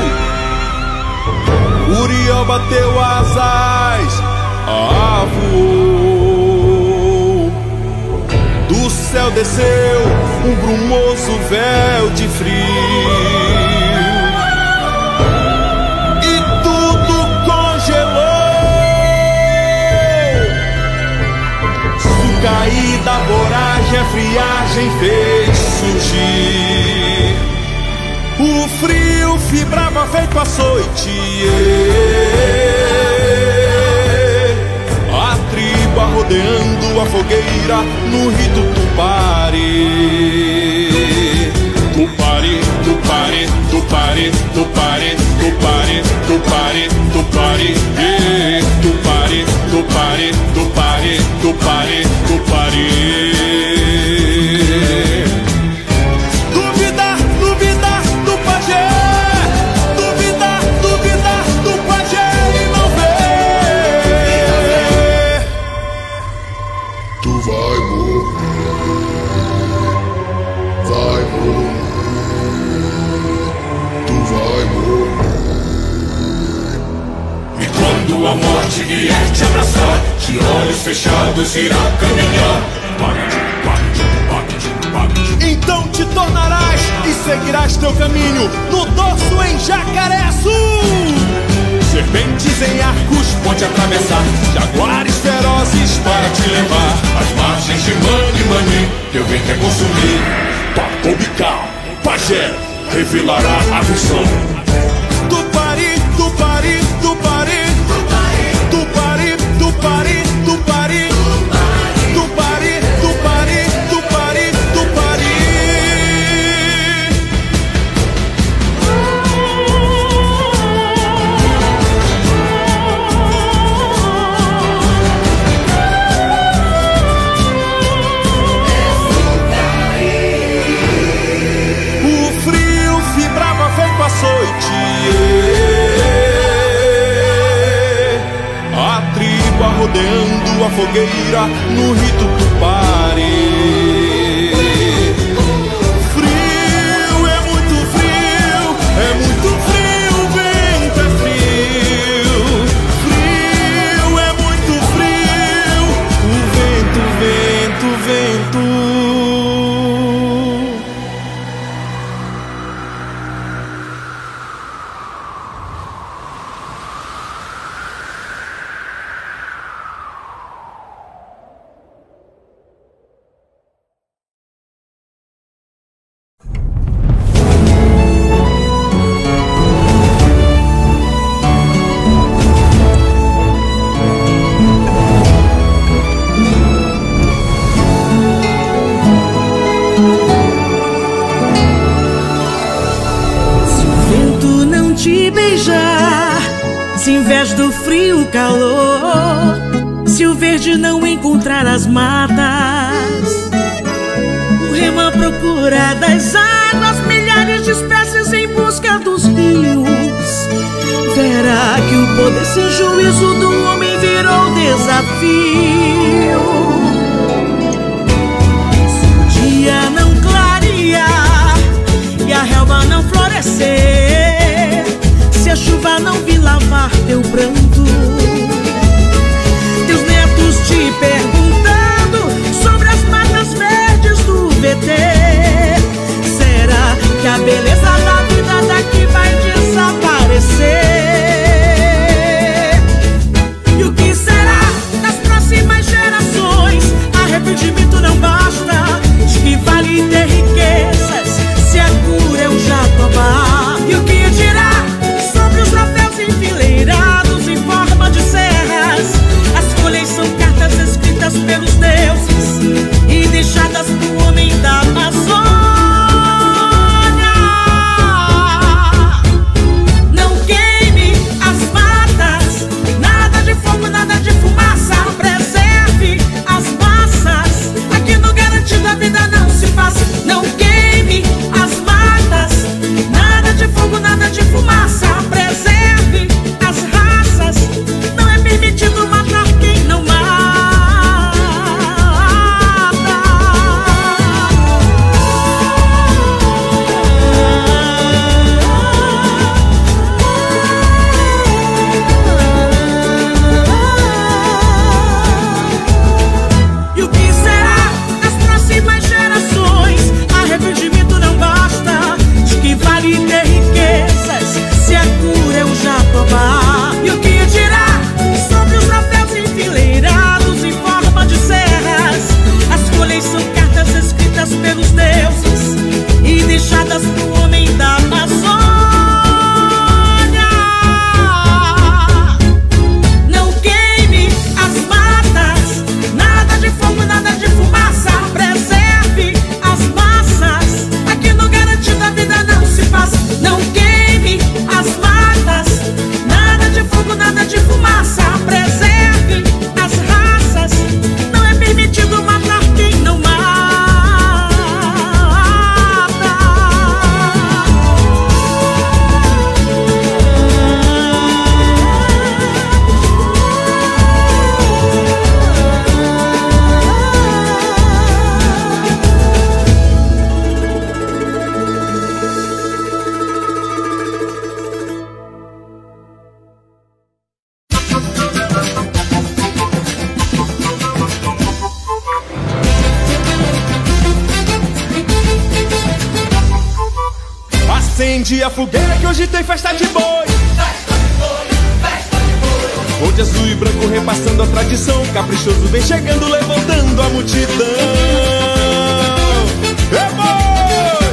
Uriel bateu asas, voou, do céu desceu um brumoso véu de frio. Caída, voragem, a friagem fez surgir. O frio vibrava feito açoite. A tribo rodeando a fogueira no rito Tupari. Tupari, Tupari, Tupari, Tupari, Tupari, Tupari, Tupari, Tupari, Tupari, Tupari, Tupari, Tupari. Duvidar, duvidar do pajé, duvidar, duvidar do pajé e não ver. Tu vai morrer, vai morrer, tu vai morrer. E quando a morte vier te abraçar, de olhos fechados irá caminhar. então te tornarás e seguirás teu caminho no dorso em Jacareçu. Serpentes em arcos, pode atravessar, jaguares ferozes para te levar às margens de Mani Mani, teu bem quer consumir. Papobical, pajé, revelará a visão. Tupari, Tupari, Tupari, Tupari, Tupari, Tupari, Tupari, Tupari, Tupari, Tupari. O frio vibrava feito açoite. A tribo arrodeando a fogueira no rito Tupari. Frio, é muito frio, é muito frio, o vento é frio. Frio, é muito frio, o vento, vento, vento. Se em vez do frio, calor, se o verde não encontrar as matas, o remo à procura das águas, milhares de espécies em busca dos rios, verá que o poder sem juízo do homem virou desafio. Se o dia não clarear e a relva não florescer, se a chuva não vir lavar teu pranto, teus netos te perguntando sobre as matas verdes do V T, será que a beleza da vida daqui vai desaparecer? E o que será das próximas gerações? Arrependimento não basta, de que vale ter riquezas se a cura é um jatobá? E o que dirá sobre os troféus enfileirados em forma de Acende a fogueira que hoje tem festa de boi. Festa de boi, festa de boi. Vou de azul e branco repassando a tradição. Caprichoso vem chegando, levantando a multidão. É boi!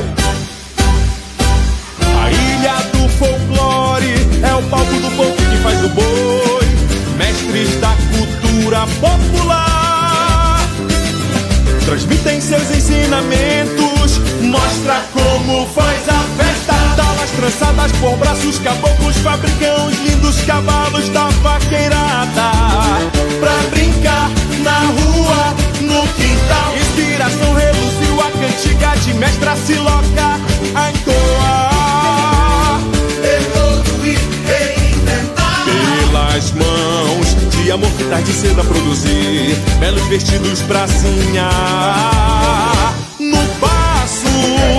A ilha do folclore é o palco do povo que faz o boi. Mestres da cultura popular transmitem seus ensinamentos, mostra como faz a festa. Talas trançadas por braços caboclos fabricam os lindos cavalos da vaqueirada pra brincar na rua, no quintal. Inspiração reluziu a cantiga de mestra Siloca a entoar, Evoluir, reinventar. pelas mãos de amor que tarde cedo a produzir belos vestidos pracinha. No passo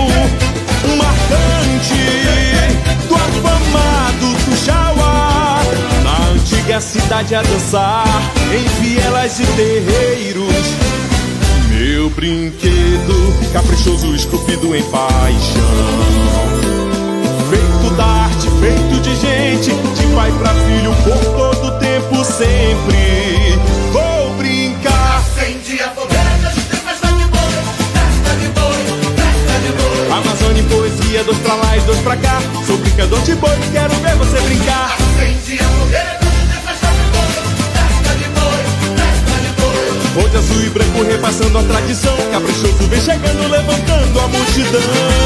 marcante do afamado Tuxauá, na antiga cidade a dançar em vielas e terreiros. Meu brinquedo caprichoso esculpido em paixão, feito da arte, feito de gente, de pai pra filho por todo tempo sempre. Vou brincar. Acende a fogueira que hoje tem festa de boi. Festa de boi, festa de boi. Amazônia e poesia, dois pra lá e dois pra cá. Sou brincador de boi, quero ver você brincar. Acende a fogueira que hoje tem festa de boi. Festa de boi, festa de boi. Vou de azul e branco repassando a tradição. Caprichoso vem chegando, levantando a multidão.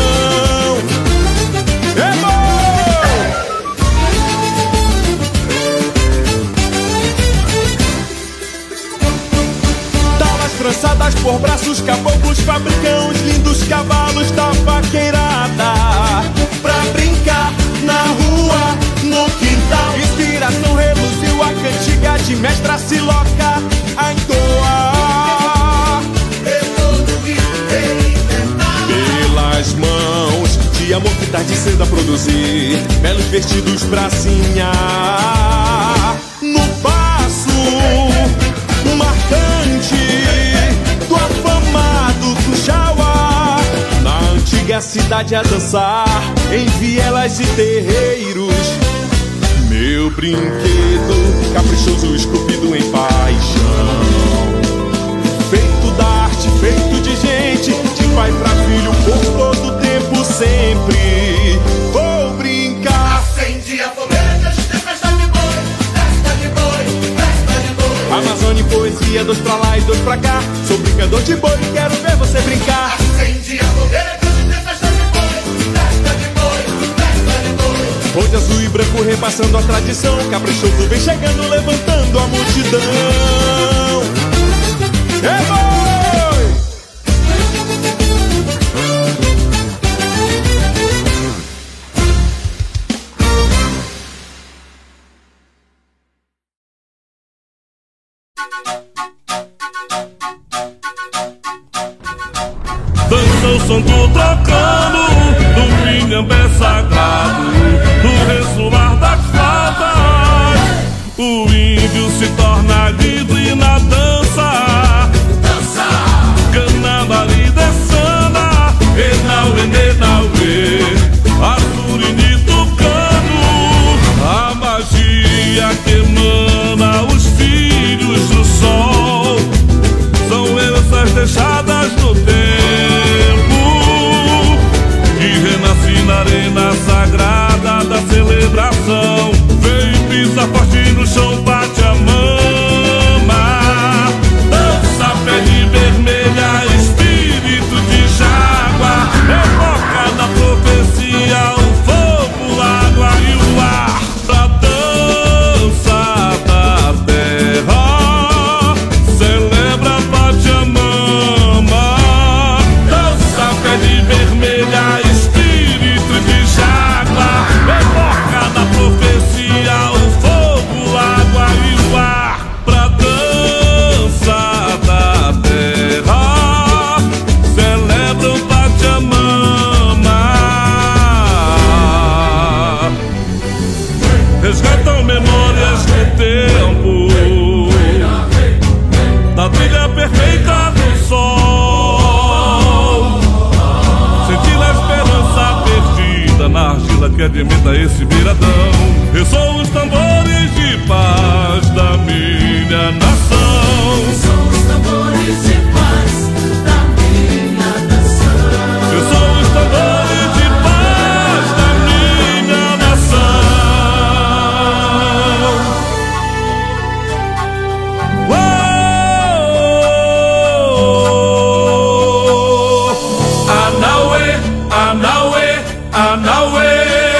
É boi! Talas trançadas por braços caboclos fabricam os lindos cavalos da vaqueirada pra brincar na rua, no quintal. Inspiração reluziu a cantiga de mestra Siloca a entoar, Evoluir, reinventar. pelas mãos de amor que tarde cedo a produzir belos vestidos pracinha. No passo marcante do afamado Tuxauá, na antiga cidade a dançar em vielas e terreiros. Meu brinquedo caprichoso esculpido em paixão, feito da arte, feito de gente, de pai pra filho por todo tempo sempre. Vou brincar. Acende a fogueira que hoje tem festa de boi. Festa de boi, festa de boi. Amazônia e poesia, dois pra lá e dois pra cá. Sou brincador de boi, quero ver você brincar. Acende a fogueira que hoje tem festa de boi. Festa de boi, festa de boi. Vou de azul e branco repassando a tradição. Caprichoso vem chegando, levantando a multidão. É boi! Dança o som do tocando, do pinhambé sagrado, do ressoar das fadas. O índio se torna livre na dança. Dança, canambari dançando, enauê, nenauê, assurini tocando. A magia que emana os filhos do sol são heranças deixadas no tempo, que renasce na arena sagrada da celebração. Vem, pisa forte no chão, bate a mama, dança pele vermelha, espírito de jágua, evoca da profecia o fogo, a água e o ar, pra dança da terra, celebra bate a mama, dança pele vermelha, espírito de jágua, evoca da profecia o fogo, a água e o ar, pra dança da terra, celebra o bate a mama. Resgatam memórias do tempo, da trilha perfeita do sol, sentir a esperança perdida na argila que admita esse viradão. Ressoam os tambores de paz da minha nação. Ressoam os tambores de paz da minha nação. Ressoam os tambores de paz da minha nação. Anauê, Anauê, Anauê.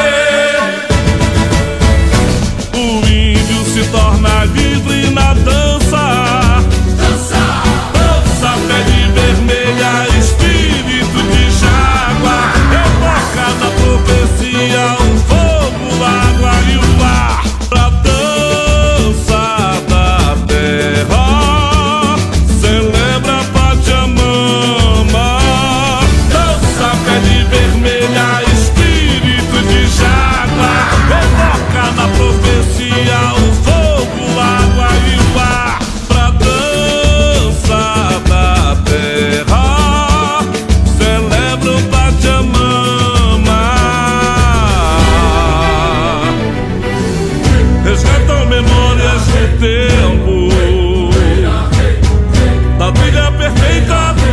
O índio se torna livre na dança. Dança, Dança, pele vermelha, espírito de jágua. Evoca na profecia o fogo, a água e o ar. Pra dança da terra, celebra Pachamama. Dança, pele vermelha, espírito de jágua. Evoca na profecia o fogo, a água e o ar. Pra dança da terra, celebra o Pachamama. Resgatam memórias de tempo, da trilha perfeita do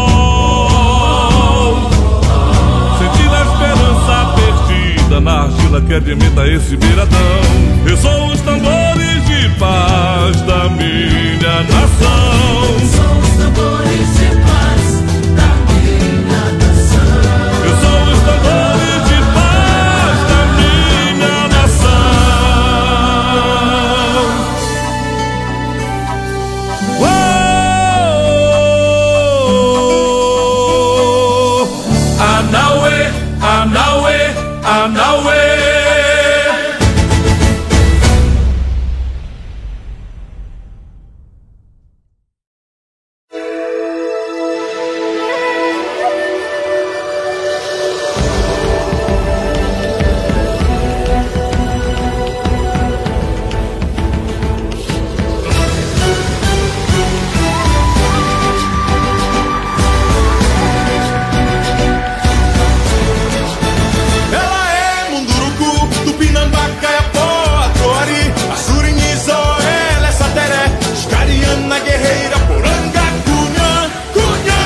sol. Sentir a esperança perdida na argila que admita esse viradão. Ressoam os tambores de paz da minha nação. Ressoam os tambores de paz da minha nação. Ressoam os tambores de paz da minha nação. Uou! Anauê, Anauê, Anauê. Ela é Munduruku, Tupinambá, Caiapó, Atoari, Assurini, Zoé, Sateré, Escariana, Guerreira, Poranga, Cunhã, Cunhã.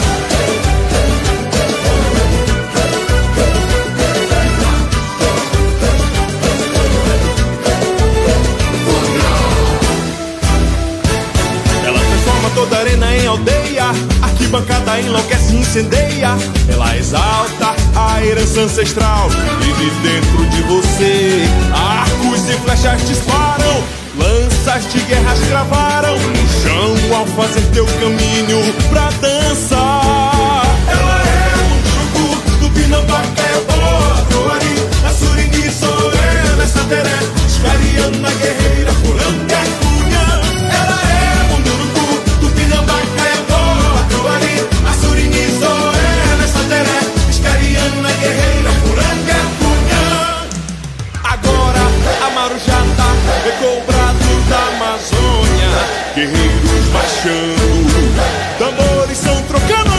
Ela transforma toda arena em aldeia, arquibancada enlouquece e incendeia. Ela exalta a herança ancestral, vive dentro de você. Arcos e flechas disparam, lanças de guerras cravaram no chão ao fazer teu caminho pra dançar. Ela é Munduruku, Tupinambá, Caiapó, Atoari, Assurini, Zoé, Sateré, Escariana, Guerreira, Poranga, Cunhã. Ela é Munduruku, Tupinambá, Caiapó, Atoari, Assurini, Zoé, Sateré, Escariana, Guerreira, Poranga, Cunhã. Agora a marujada ecoou o brado da Amazônia, guerreiros marchando, tambores são trocando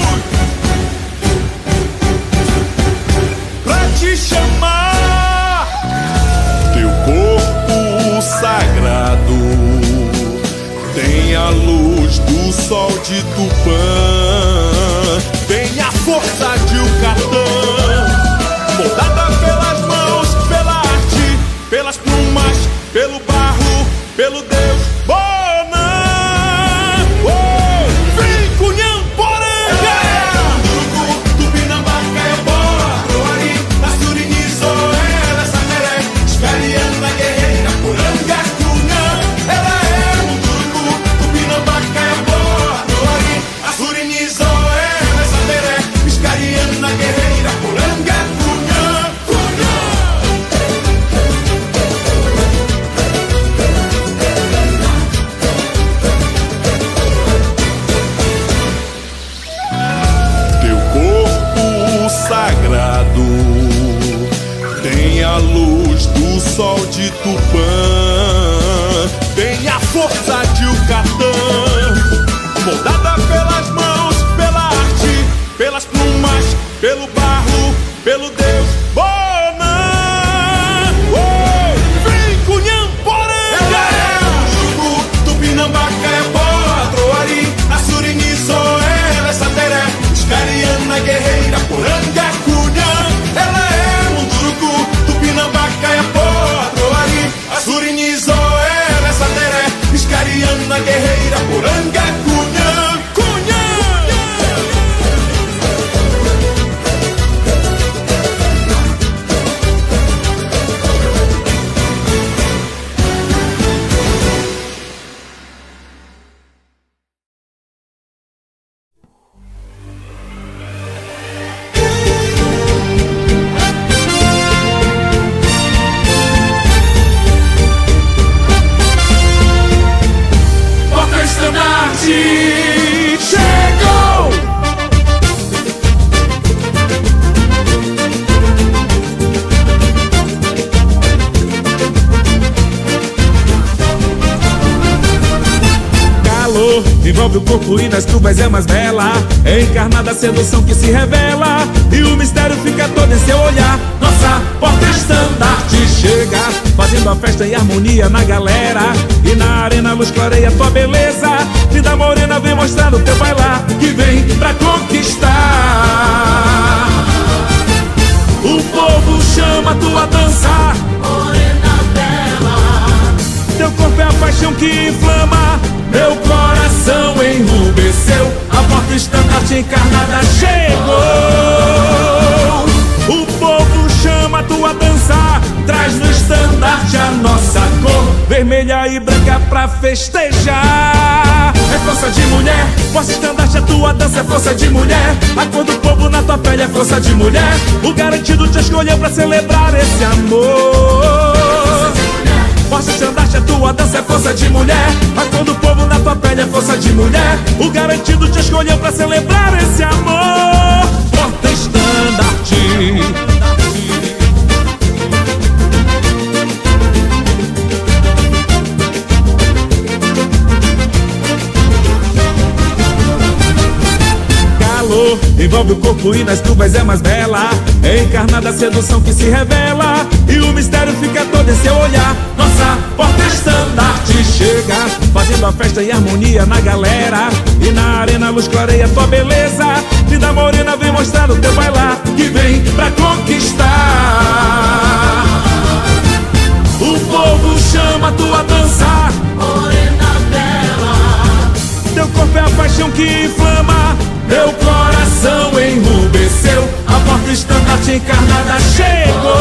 pra te chamar. Teu corpo sagrado tem a luz do sol de Tupã, tem a força de Yucatán, moldada pelas mãos, pela arte, pelas plumas, pelo barro, pelo Deus Bonã. Oh, vem, Cunhã, Poranga! Munduruku, Tupinambá, Caiapó, Atoari, Assurini, Zoé, Sateré, Escariana, Guerreira, Poranga, Cunhã. Ela é Munduruku, Tupinambá, Caiapó, Atoari, Assurini, Zoé, Sateré, Escariana, Guerreira, Poranga, Cunhã, Cunhã. Teu corpo sagrado tem a luz do sol de Tupã, tem a força de Yucatán, moldada pelas mãos, pela arte, pelas plumas, pelo barro, pelo Deus Bonã. Calor envolve o corpo e nas curvas é mais bela. É encarnada a sedução que se revela, e o mistério fica todo em seu olhar. Nossa porta-estandarte chega, fazendo a festa em harmonia na galera. E na arena a luz clareia tua beleza. Linda morena, vem mostrar o teu bailar, que vem pra conquistar. O povo chama tua dança, morena bela. Teu corpo é a paixão que inflama, meu coração enrubesceu. A porta-estandarte encarnada chegou. O povo chama tua dança, traz no estandarte a nossa cor, vermelha e branca pra festejar. É força de mulher, força estandarte, a tua dança é força de mulher. A cor do povo na tua pele é força de mulher. O garantido te escolheu pra celebrar esse amor. Força estandarte, a tua dança é força de mulher. A cor do povo na tua pele é força de mulher. O garantido te escolheu pra celebrar esse amor. Porta estandarte. Calor envolve o corpo e nas curvas é mais bela. É encarnada a sedução que se revela, e o mistério fica todo em seu olhar. Nossa porta-estandarte chega, fazendo a festa em harmonia na galera. E na arena a luz clareia tua beleza. Linda morena, vem mostrar o teu bailar, que vem pra conquistar. O povo chama tua dança, morena bela. Teu corpo é a paixão que inflama, meu coração enrubesceu. A porta-estandarte encarnada chegou.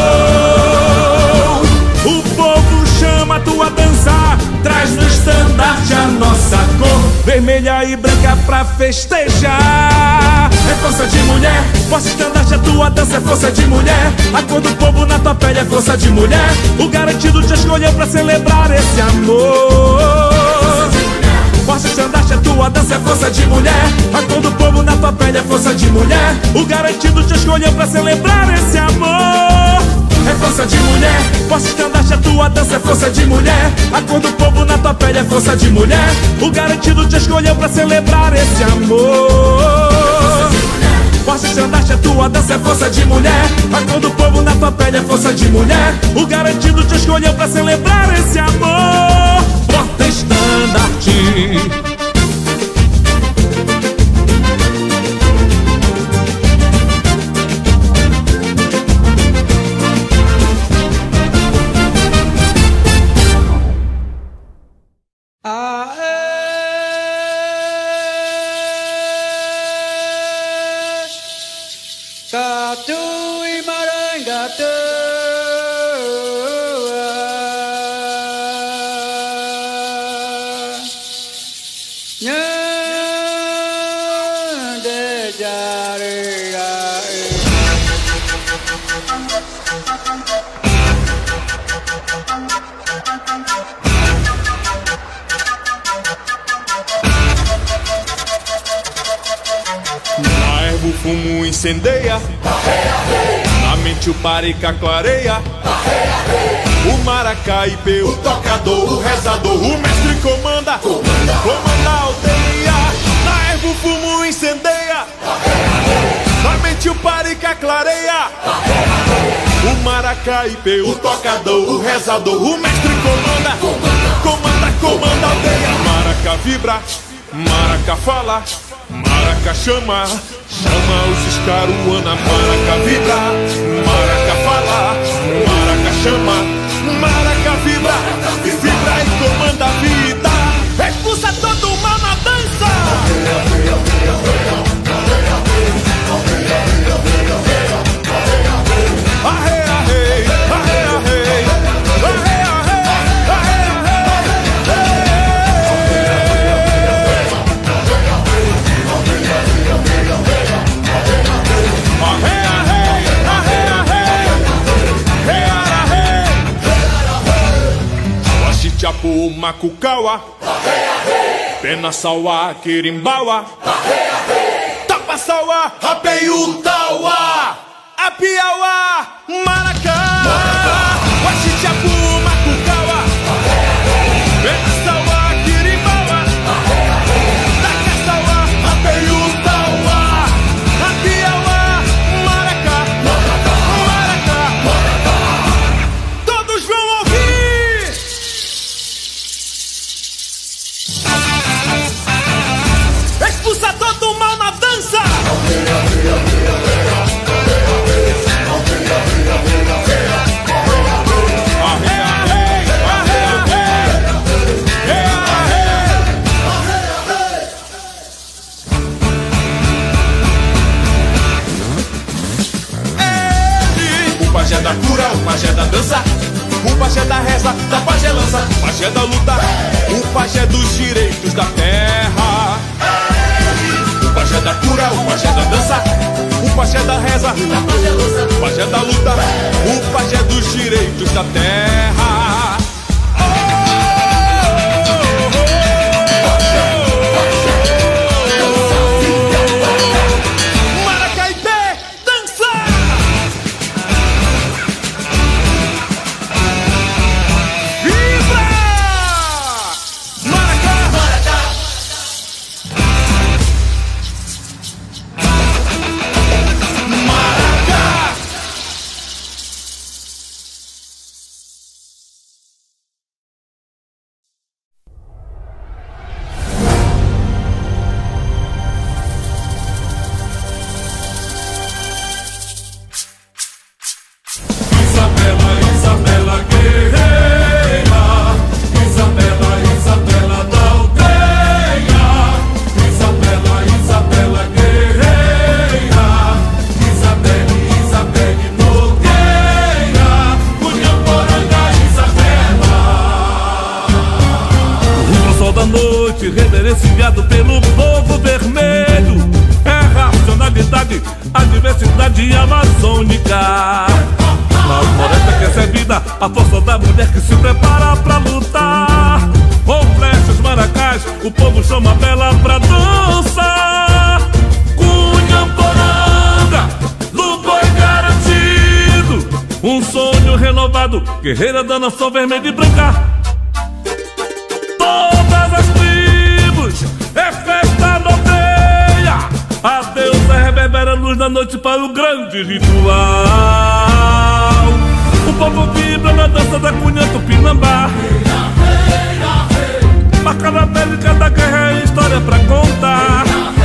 O povo chama tua dança, traz no estandarte a nossa cor, vermelha e branca pra festejar. É força de mulher, força estandarte, a tua dança é força de mulher. A cor do povo na tua pele é força de mulher. O garantido te escolheu pra celebrar esse amor. Força estandarte, a tua dança é força de mulher. A cor do povo na tua pele é força de mulher. O garantido te escolheu pra celebrar esse amor. É força de mulher, força estandarte, a tua dança é força de mulher. A cor do povo na tua pele é força de mulher. O garantido te escolheu pra celebrar esse amor. Força estandarte, a tua dança é força de mulher. A cor do povo na tua pele é força de mulher. O garantido te escolheu pra celebrar esse amor. Porta estandarte. O fumo incendeia, na mente o parica clareia, o maracaípe, o tocador, o rezador, o mestre comanda, comanda a aldeia. Na erva o fumo incendeia, na mente o parica clareia, o maracaípe, o tocador, o rezador, o mestre comanda, comanda, comanda a aldeia. Maraca vibra, maraca fala, maraca chama, chama os escaruana. Maraca vibra, maraca fala, maraca chama, maraca vibra, vibra e comanda a vida. Expulsa todo mal na dança. Arre, arre, arre, arre, arre, Chapu, Macucaua, Pena Sauá, Quirimbaua, Tapasauá, Apeiutaua, Apiauá, Maracá, Waxichapu, Macucaua, Pena Sauá, Quirimbaua, da luta, o pajé dos direitos da terra. O pajé da cura, o pajé da dança, o pajé da reza, o pajé da luta, o pajé dos direitos da terra. Reverenciado pelo povo vermelho, é racionalidade, a diversidade amazônica. Na floresta que essa é vida, a força da mulher que se prepara pra lutar. Com flechas, maracás, o povo chama a bela pra dançar. Cunhamporanga, no boi garantido, um sonho renovado, guerreira da nação vermelha e branca. É festa na aldeia, a deusa reverbera a luz da noite para o grande ritual. O povo vibra na dança da cunha tupinambá. Marca pele, cada guerra é história pra contar.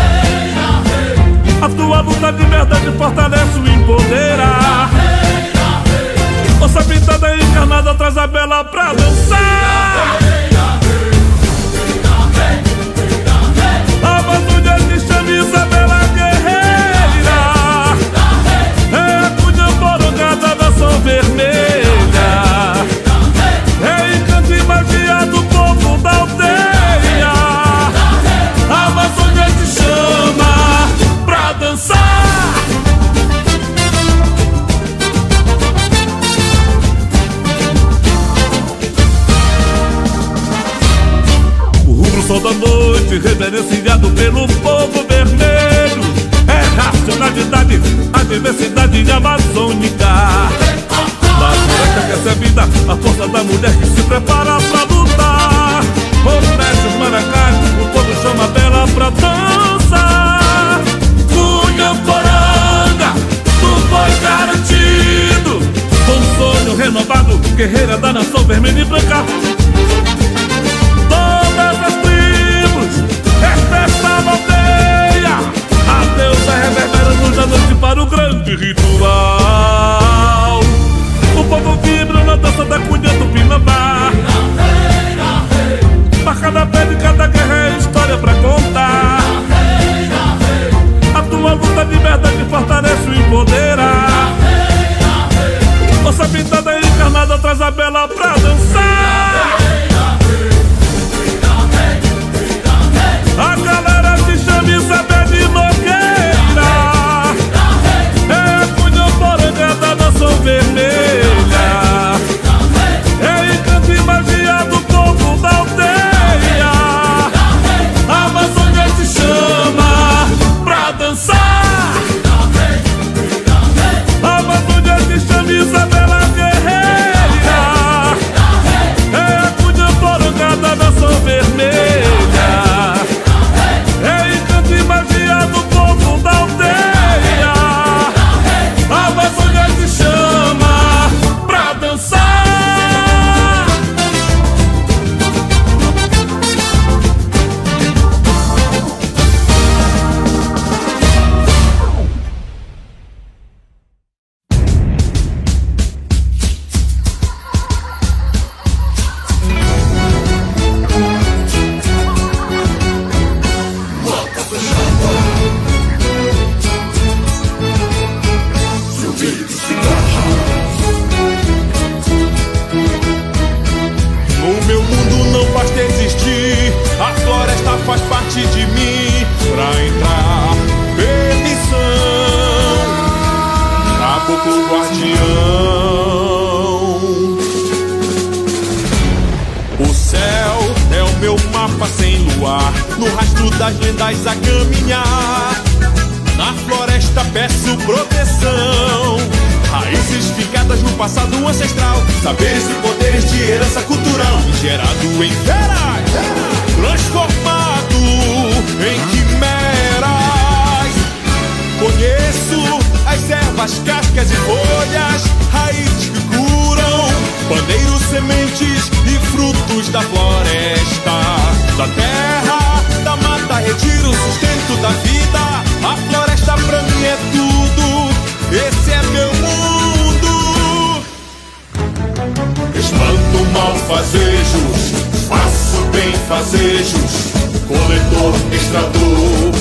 A tua luta de verdade fortalece o empoderar. Moça pintada encarnada traz a bela pra dançar. A Amazônia te chama Isabela Guerreira, é a Cunhamporanga da nação vermelha, é encanto e magia do povo da aldeia. A Amazônia te chama pra dançar. Sol da noite, reverenciado pelo povo vermelho, é racionalidade, a diversidade amazônica. Na floresta que essa é vida, a força da mulher que se prepara pra lutar. Com flechas, maracás, o povo chama a bela pra dançar. Cunhamporanga, do boi garantido, com sonho renovado, guerreira da nação vermelha e branca. É festa na aldeia, a deusa reverbera luz da noite para o grande ritual. O povo vibra na dança da cunha tupinambá. parte de mim pra entrar. Permissão, caboclo guardião. O céu é o meu mapa sem luar, no rastro das lendas a caminhar. Na floresta peço proteção, raízes fincadas no passado ancestral, saberes e poderes de herança cultural, gerado em feras, transformado em quimeras. Conheço as ervas, cascas e folhas, raízes que curam, pandeiros, sementes e frutos da floresta. Da terra, da mata, retiro o sustento da vida. A floresta pra mim é tudo, esse é meu mundo. Espanto malfazejos, faço benfazejos, coletor, extrator.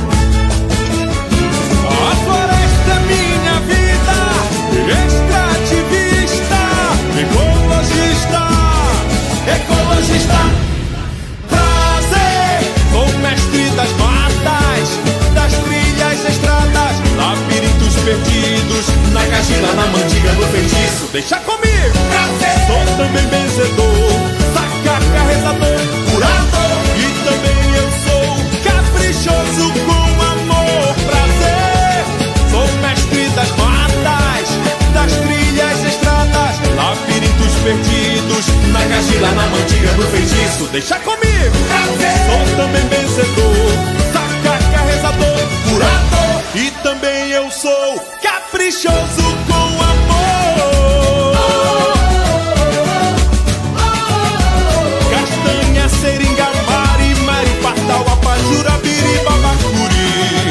A floresta é minha vida, extrativista, ecologista, ecologista. Prazer, sou mestre das matas, das trilhas, estradas, labirintos perdidos, na cagila, na mandiga, no feitiço. Deixa comigo! Prazer. Sou também benzedor, sacaca, rezador, curador, e também eu sou caprichoso com amor. Prazer, sou mestre das matas, das trilhas, estradas, labirintos perdidos, na cagila, na mandiga, no feitiço. Deixa comigo! Prazer. Sou também benzedor, sacaca, rezador, curador, e também eu sou caprichoso com amor. Castanha, seringa, mari, maripatau, apajurabiri, babacuri.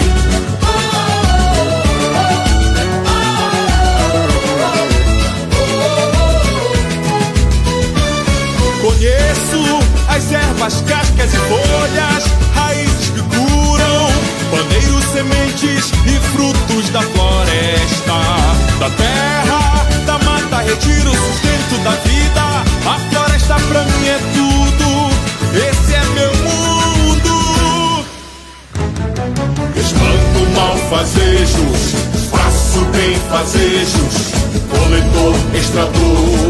Conheço as ervas, cascas e folhas, raízes que curam, pandeiros, sementes e frutos da floresta. Da terra, da mata, retiro o sustento da vida. A floresta pra mim é tudo, esse é meu mundo. Espanto malfazejos, faço benfazejos, coletor, extrator.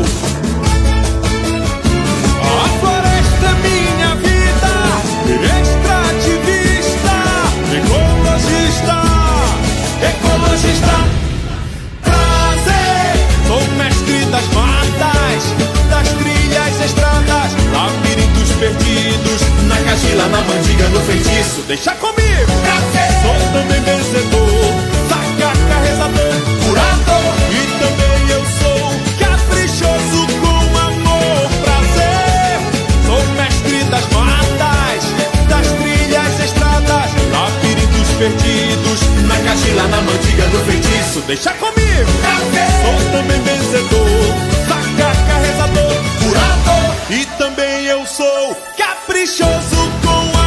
A floresta é minha vida, extrativista, ecologista, ecologista. Prazer, sou mestre das matas, das trilhas, estradas, labirintos perdidos, na cagila, na mandiga, no feitiço. Deixa comigo! Prazer. Sou também benzedor, sacaca, rezador, curador, e também eu sou caprichoso com amor. Prazer, sou mestre das matas, das trilhas, estradas, labirintos perdidos, na cagila, na mandiga, no feitiço. Deixa comigo! Prazer. Sou também benzedor, sacaca, rezador, curador, e também eu sou caprichoso com amor.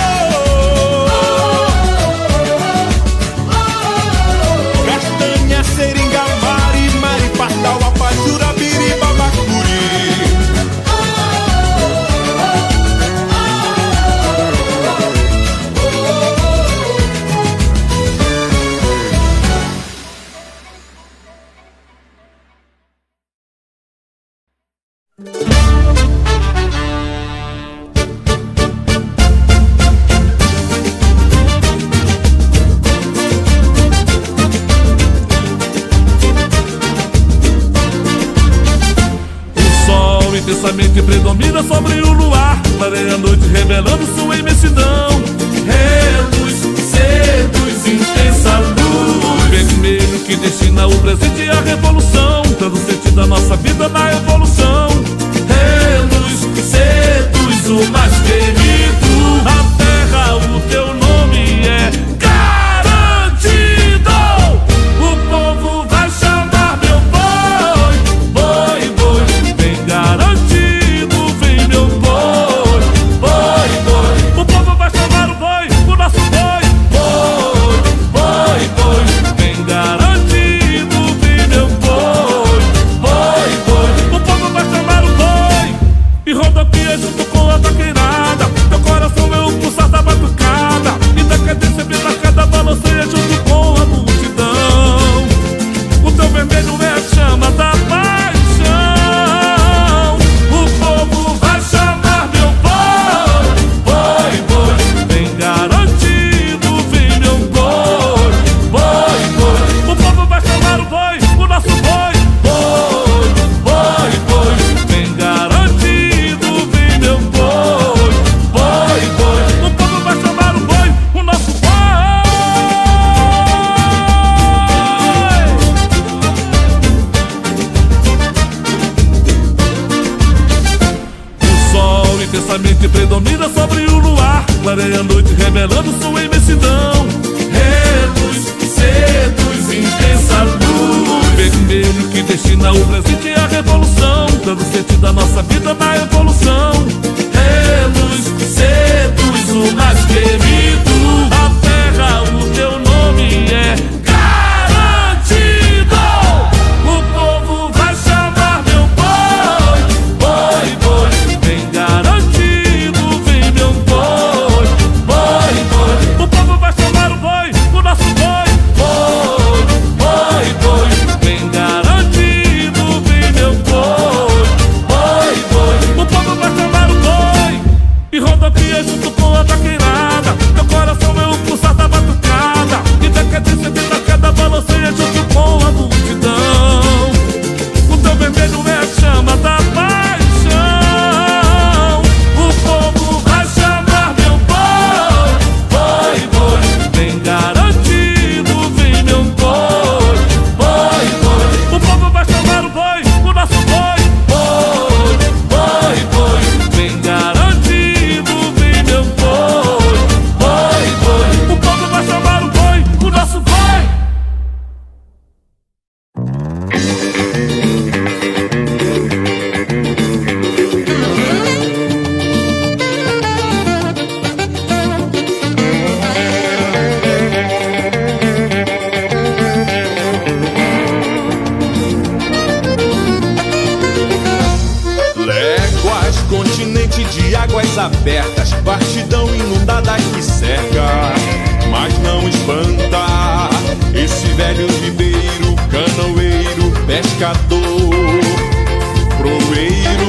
Castanha, seringa, mari, maripatau, apajurabiri, babacuri. Intensamente predomina sobre o luar, clareia a noite revelando sua imensidão. Reluz, seduz, intensa luz, vermelho que destina o presente e a revolução, dando sentido à nossa vida na evolução. Reluz, seduz, o mais querido, a terra, o teu nome é garantido. O povo vai chamar meu boi, boi, boi, vem garantido, vem meu boi, boi, boi. O povo vai chamar o boi, o nosso boi, boi, boi, boi, vem garantido, vem meu boi, boi, boi. O povo vai chamar o boi e rodopia junto com a vaqueirada. intensamente predomina sobre o luar, clareia a noite revelando sua imensidão. Reluz, seduz, intensa luz, vermelho que destina o presente e a revolução, dando sentido à nossa vida na evolução. Reluz, seduz, o mais querido. A terra, o teu nome é garantido. O povo vai chamar meu boi, boi, boi. Vem garantido, vem meu boi, boi, boi. O povo vai chamar o boi, o nosso boi, boi, boi, boi. Vem garantido, vem meu boi, boi, boi. O povo vai chamar o boi e rodopia junto com a vaqueirada. Meu coração é o pulsar da batucada, e decadência de da queda balanceia junto com a multidão. O teu vermelho é a chama da paixão. O povo vai chamar meu boi, boi, boi. Vem garantido, vem meu boi, boi, boi. O povo vai chamar o boi, o nosso boi, boi, boi, boi. Vem garantido, vem meu boi, boi, boi. O povo vai chamar o boi, o nosso boi. Léguas, continente de águas abertas, vastidão inundada que cerca, mas não espanta esse velho ribeiro, canoeiro, pescador, proeiro,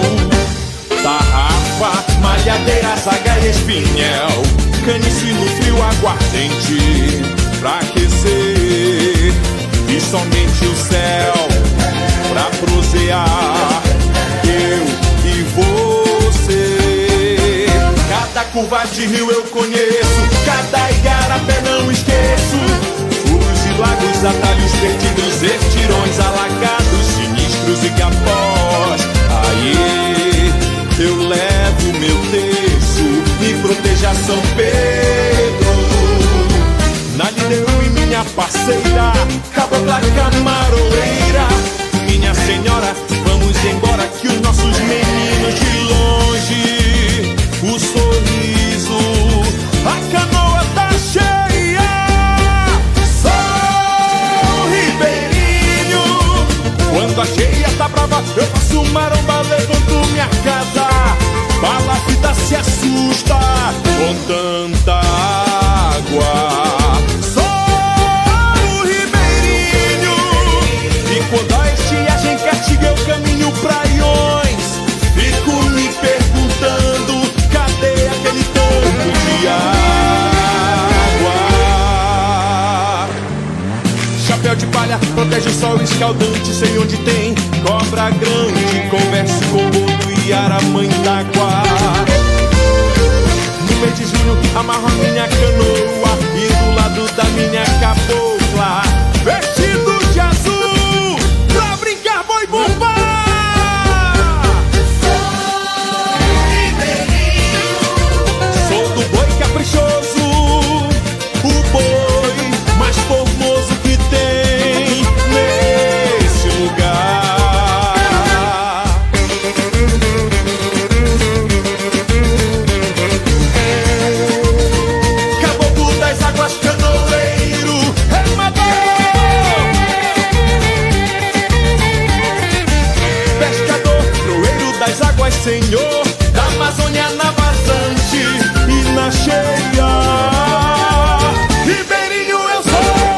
tarrafa, malhadeira, zaga e espinhel, canice no frio aguardente pra aquecer, e somente o céu pra prosear, eu e você. Cada curva de rio eu conheço, cada igarapé não esqueço. Furos e lagos, atalhos perdidos, estirões alagados, sinistros e capós. Aí eu levo meu terço, me proteja São Pedro. Nalideu e minha parceira, cabocla camaroeira. Minha senhora, vamos embora que os nossos meninos de longe, o sorriso, a canoa tá cheia. Sou ribeirinho, quando a cheia tá brava, eu faço maromba, levanto minha casa. Bala, a vida se assusta com tanta água. Quando a estiagem castiga eu caminho praiões, fico me perguntando, cadê aquele tanto de água? Chapéu de palha protege o sol escaldante, sei onde tem cobra grande, converse com o boto e aramãe d'água. No mês de junho amarro a minha canoa e do lado da minha cabocla, vestido de azul, boi bomba! Sou do boi caprichoso, o boi mais formoso que tem nesse lugar. Caboclo das águas, canoeiro, remador, das águas, senhor, da Amazônia na vazante e na cheia. Ribeirinho eu sou.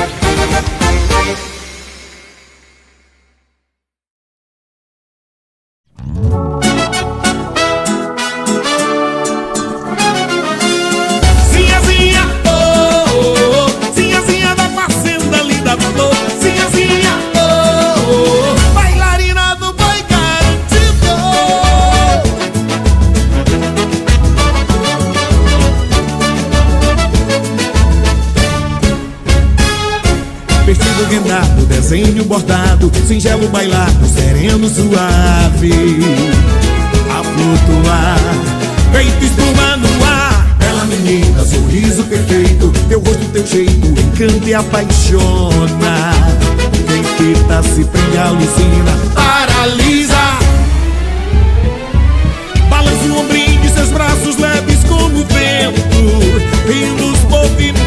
Zinhazinha, oh, oh, oh. Zinhazinha da fazenda linda do flor. Zinhazinha, oh, oh, oh. Bailarina do boi garantido. Vestido guindado, desenho bordado, singelo bailado, sereno suave. A flutuar, feito espuma no ar. Bela menina, sorriso perfeito, teu rosto, teu jeito encanta e apaixona. Quem fita se prende, alucina, paralisa. Balança o ombrinho de seus braços leves como o vento, rindo os movimentos.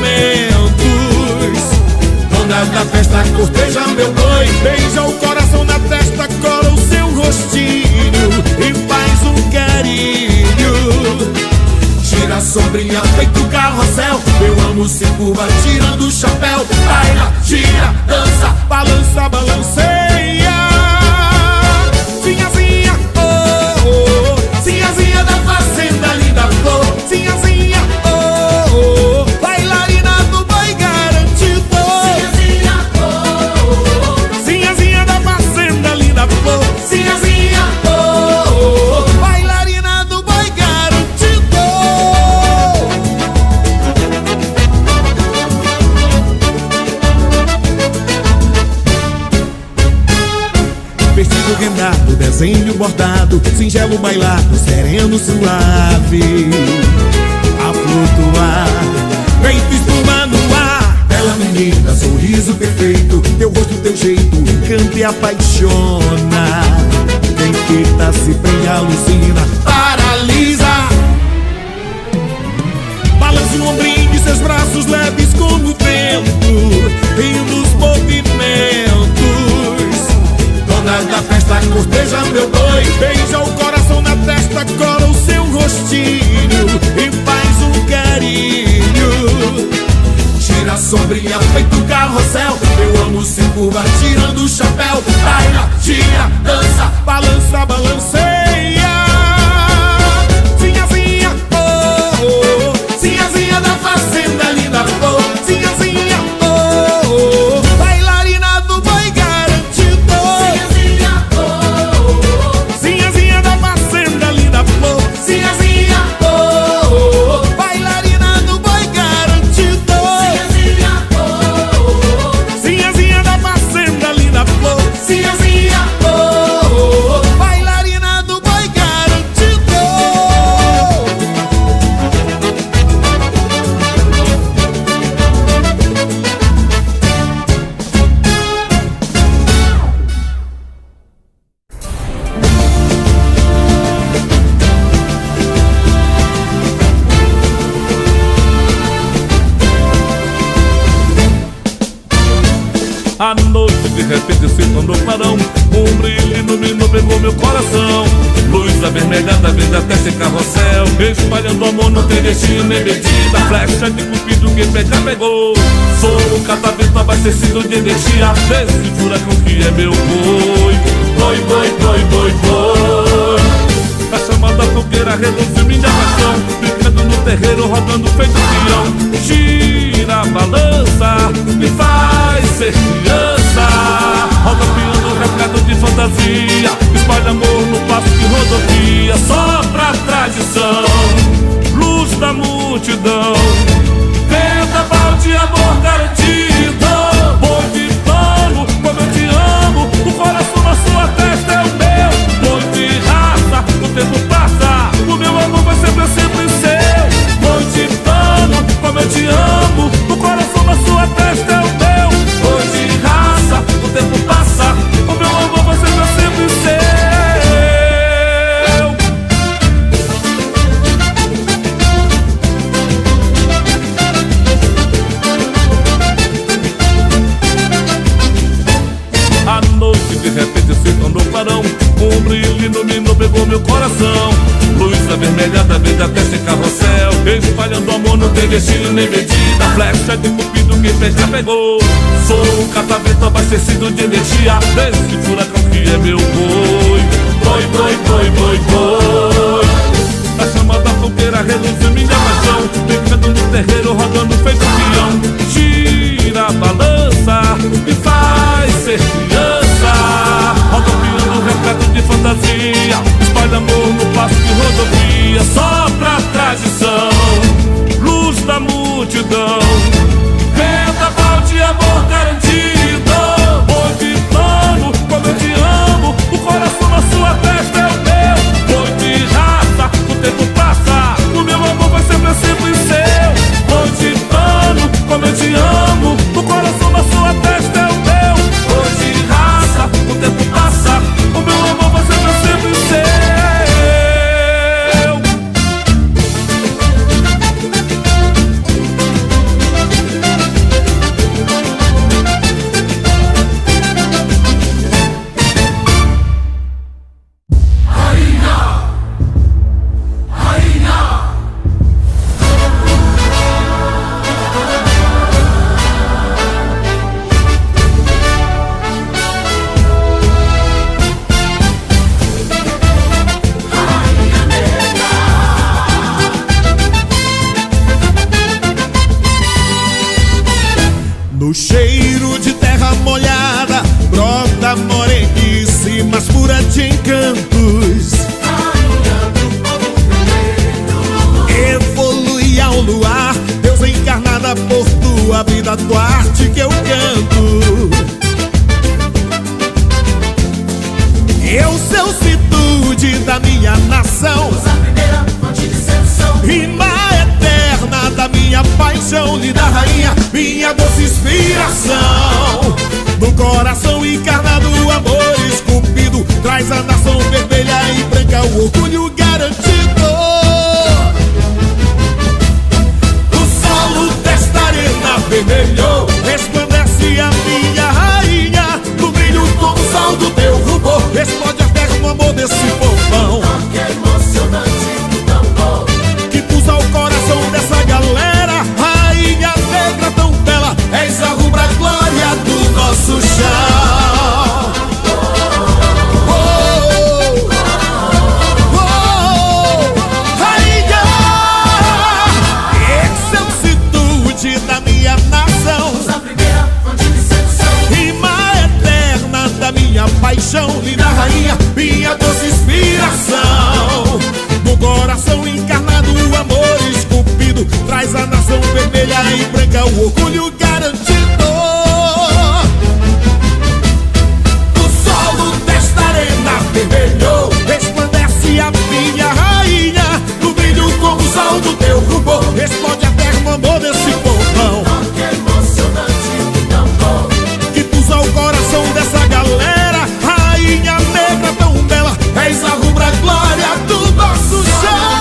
Dona da festa corteja meu boi, beija o coração na testa, cola o seu rostinho e faz um carinho. Tira a sombrinha feito carrossel, eu amo se curva tirando o chapéu. Baila, gira, dança, balança, balanceia. Sinhazinha, oh, oh, sinhazinha da fazenda, linda flor. Sinhazinha, oh, oh, bailarina do boi garantido. Sinhazinha, oh, oh, sinhazinha da fazenda, linda flor. Sinhazinha, oh, oh, bailarina do boi garantido. Vestido rendado, desenho bordado, singelo bailado, sereno suave, a flutuar, feito espuma no ar. Bela menina, sorriso perfeito, teu rosto, teu jeito encanta e apaixona. Quem fita se prende, alucina, paralisa. Balança o ombrinho de seus braços leves como o vento, rindo os movimentos. Dona da festa corteja meu boi, beija o coração na testa, cola o seu rostinho e faz um carinho. Tira a sombrinha feito carrossel, eu amo se curva tirando o chapéu. Baila, gira, dança, balança, balanceia. Sinhazinha, oh, oh, sinhazinha da fazenda, linda flor. Sinhazinha, oh, oh, bailarina do boi garantido. Sinhazinha, oh, oh, sinhazinha da fazenda, linda flor. Sinhazinha, oh, oh, bailarina do boi garantido. Sinhazinha, oh, oh, sinhazinha da fazenda, linda flor. Sinhazinha, oh, oh, bailarina do boi garantido. À noite, de repente, se tornou clarão. Um brilho iluminou, pegou meu coração. Luz avermelhada, vem até esse carrossel, espalhando amor, não tem destino nem medida. Flecha de cupido, quem pega, pegou. Sou um catavento abastecido de energia desse furacão que é meu boi. Boi, boi, boi, boi, boi. A chamada fogueira reduziu minha paixão, brincando no terreiro, rodando feito peão. Gira, balança, me faz ser criança, rodopiando recado de fantasia, espalha amor no passo de rodovia. Só pra tradição, luz da multidão, vendaval de amor garantido. Boi de pano, como eu te amo, o coração na sua testa é o meu. Boi de raça, o tempo passa, o meu amor vai sempre, sempre seu. Boi de pano, como eu te amo, o coração na sua testa é o meu. Boi de raça, o tempo passa, o meu amor vai sempre, sempre seu. A noite de repente se tornou clarão, um brilho iluminou, pegou meu coração. Luz avermelhada, vem até esse carrossel, espalhando amor, não tem destino nem medida. Flecha de cupido, quem fez já pegou. Sou um catavento abastecido de energia desse furacão que é meu boi. Boi, boi, boi, boi, boi. A chama da fogueira reduziu minha paixão, brincando no terreiro, rodando feito peão. Gira, balança, me faz ser criança, rodopiando recado de fantasia, espalha amor no passo de rodovia. Só pra tradição, luz da multidão, vendaval de amor garantido. Boi de pano, como eu te amo, o coração na sua testa é o meu. Boi de raça, tempo passa, o meu amor vai sempre, sempre seu. Vou te dando como eu te amo, o coração da sua testa é o meu. Vou de raça, o tempo passa, o meu amor vai sempre, sempre seu. No cheiro de terra molhada brota morenice, mas pura de encantos. Evolui ao luar, Deus encarnada por tua vida, tua arte que eu canto. Eu, Celcitude da minha nação, rima eterna da minha paixão, linda rainha, minha doce inspiração. No coração encarnado o amor esculpido, traz a nação vermelha e branca o orgulho garantido. O solo desta arena vermelho resplandece a minha rainha, no brilho como o sol do teu rubor, explode a terra no amor desse povão. Que emocionante tambor Que pulsa o coração dessa galera, rainha negra tão bela, és a rubra glória do nosso chão. Oh, oh, oh, rainha, excelsitude da minha nação, a primeira fonte de sedução. rima eterna da minha paixão, linda rainha, minha doce inspiração. No coração encarnado o amor esculpido, traz a nação vermelha e branca o orgulho garantido. O solo desta arena vermelho resplandece a minha rainha, no brilho como o sol do teu rubor, explode a terra no amor desse povão. Que emocionante tambor Que pulsa o coração dessa galera, rainha negra tão bela, és a rubra glória do nosso chão.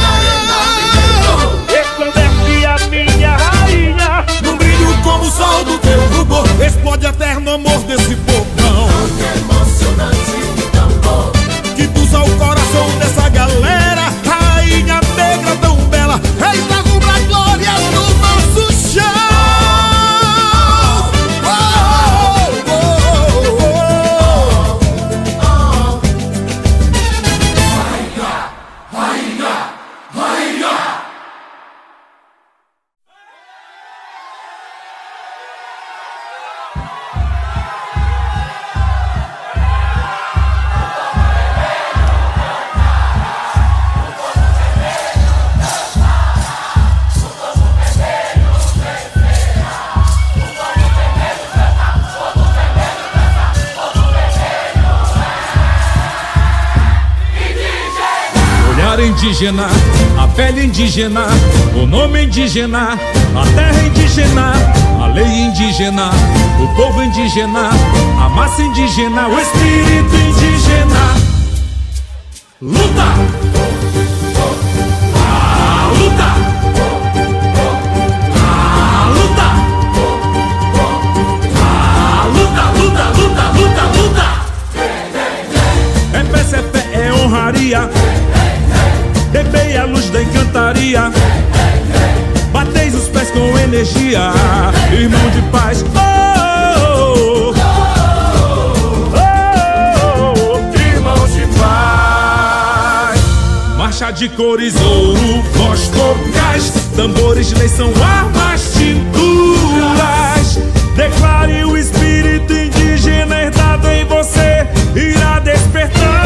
Resplandece a minha rainha, num brilho como o sol do teu rubor, explode a terra no amor desse povão. Que emocionante tambor Que pulsa o coração dessa galera, rainha negra tão bela, és a rubra glória do nosso chão. Oh, oh, oh, oh. Olhar indígena, a pele indígena, o nome indígena, a terra indígena, a lei indígena, o povo indígena, a massa indígena, o espírito indígena. Luta! A luta! A luta! A luta, luta, luta, luta, luta! É fé, é fé, é honraria. Bebei a luz da encantaria, bateis os pés com energia, irmão de paz. Oh, oh, oh, oh, irmão de paz. Marcha de cores, ouro, voz, cocais, tambores, leis são armas, tinturas. Declare o espírito indígena herdado em você, irá despertar.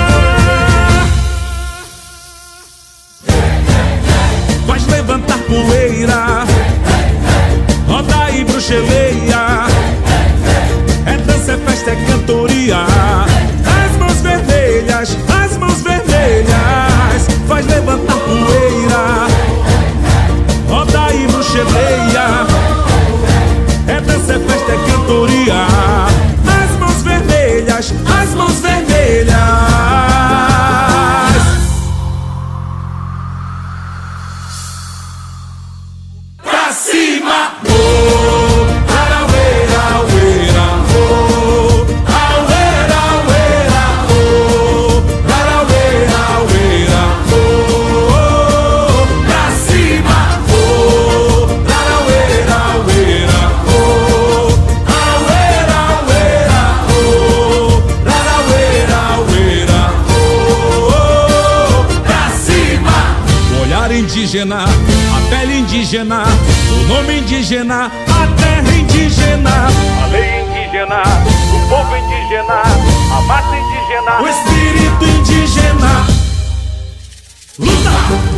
Faz levantar poeira, roda e bruxeleia. É dança, é festa, é cantoria. As mãos vermelhas, as mãos vermelhas. Faz levantar indígena, a pele indígena, o nome indígena, a terra indígena, a lei indígena, o povo indígena, a massa indígena, o espírito indígena. Luta!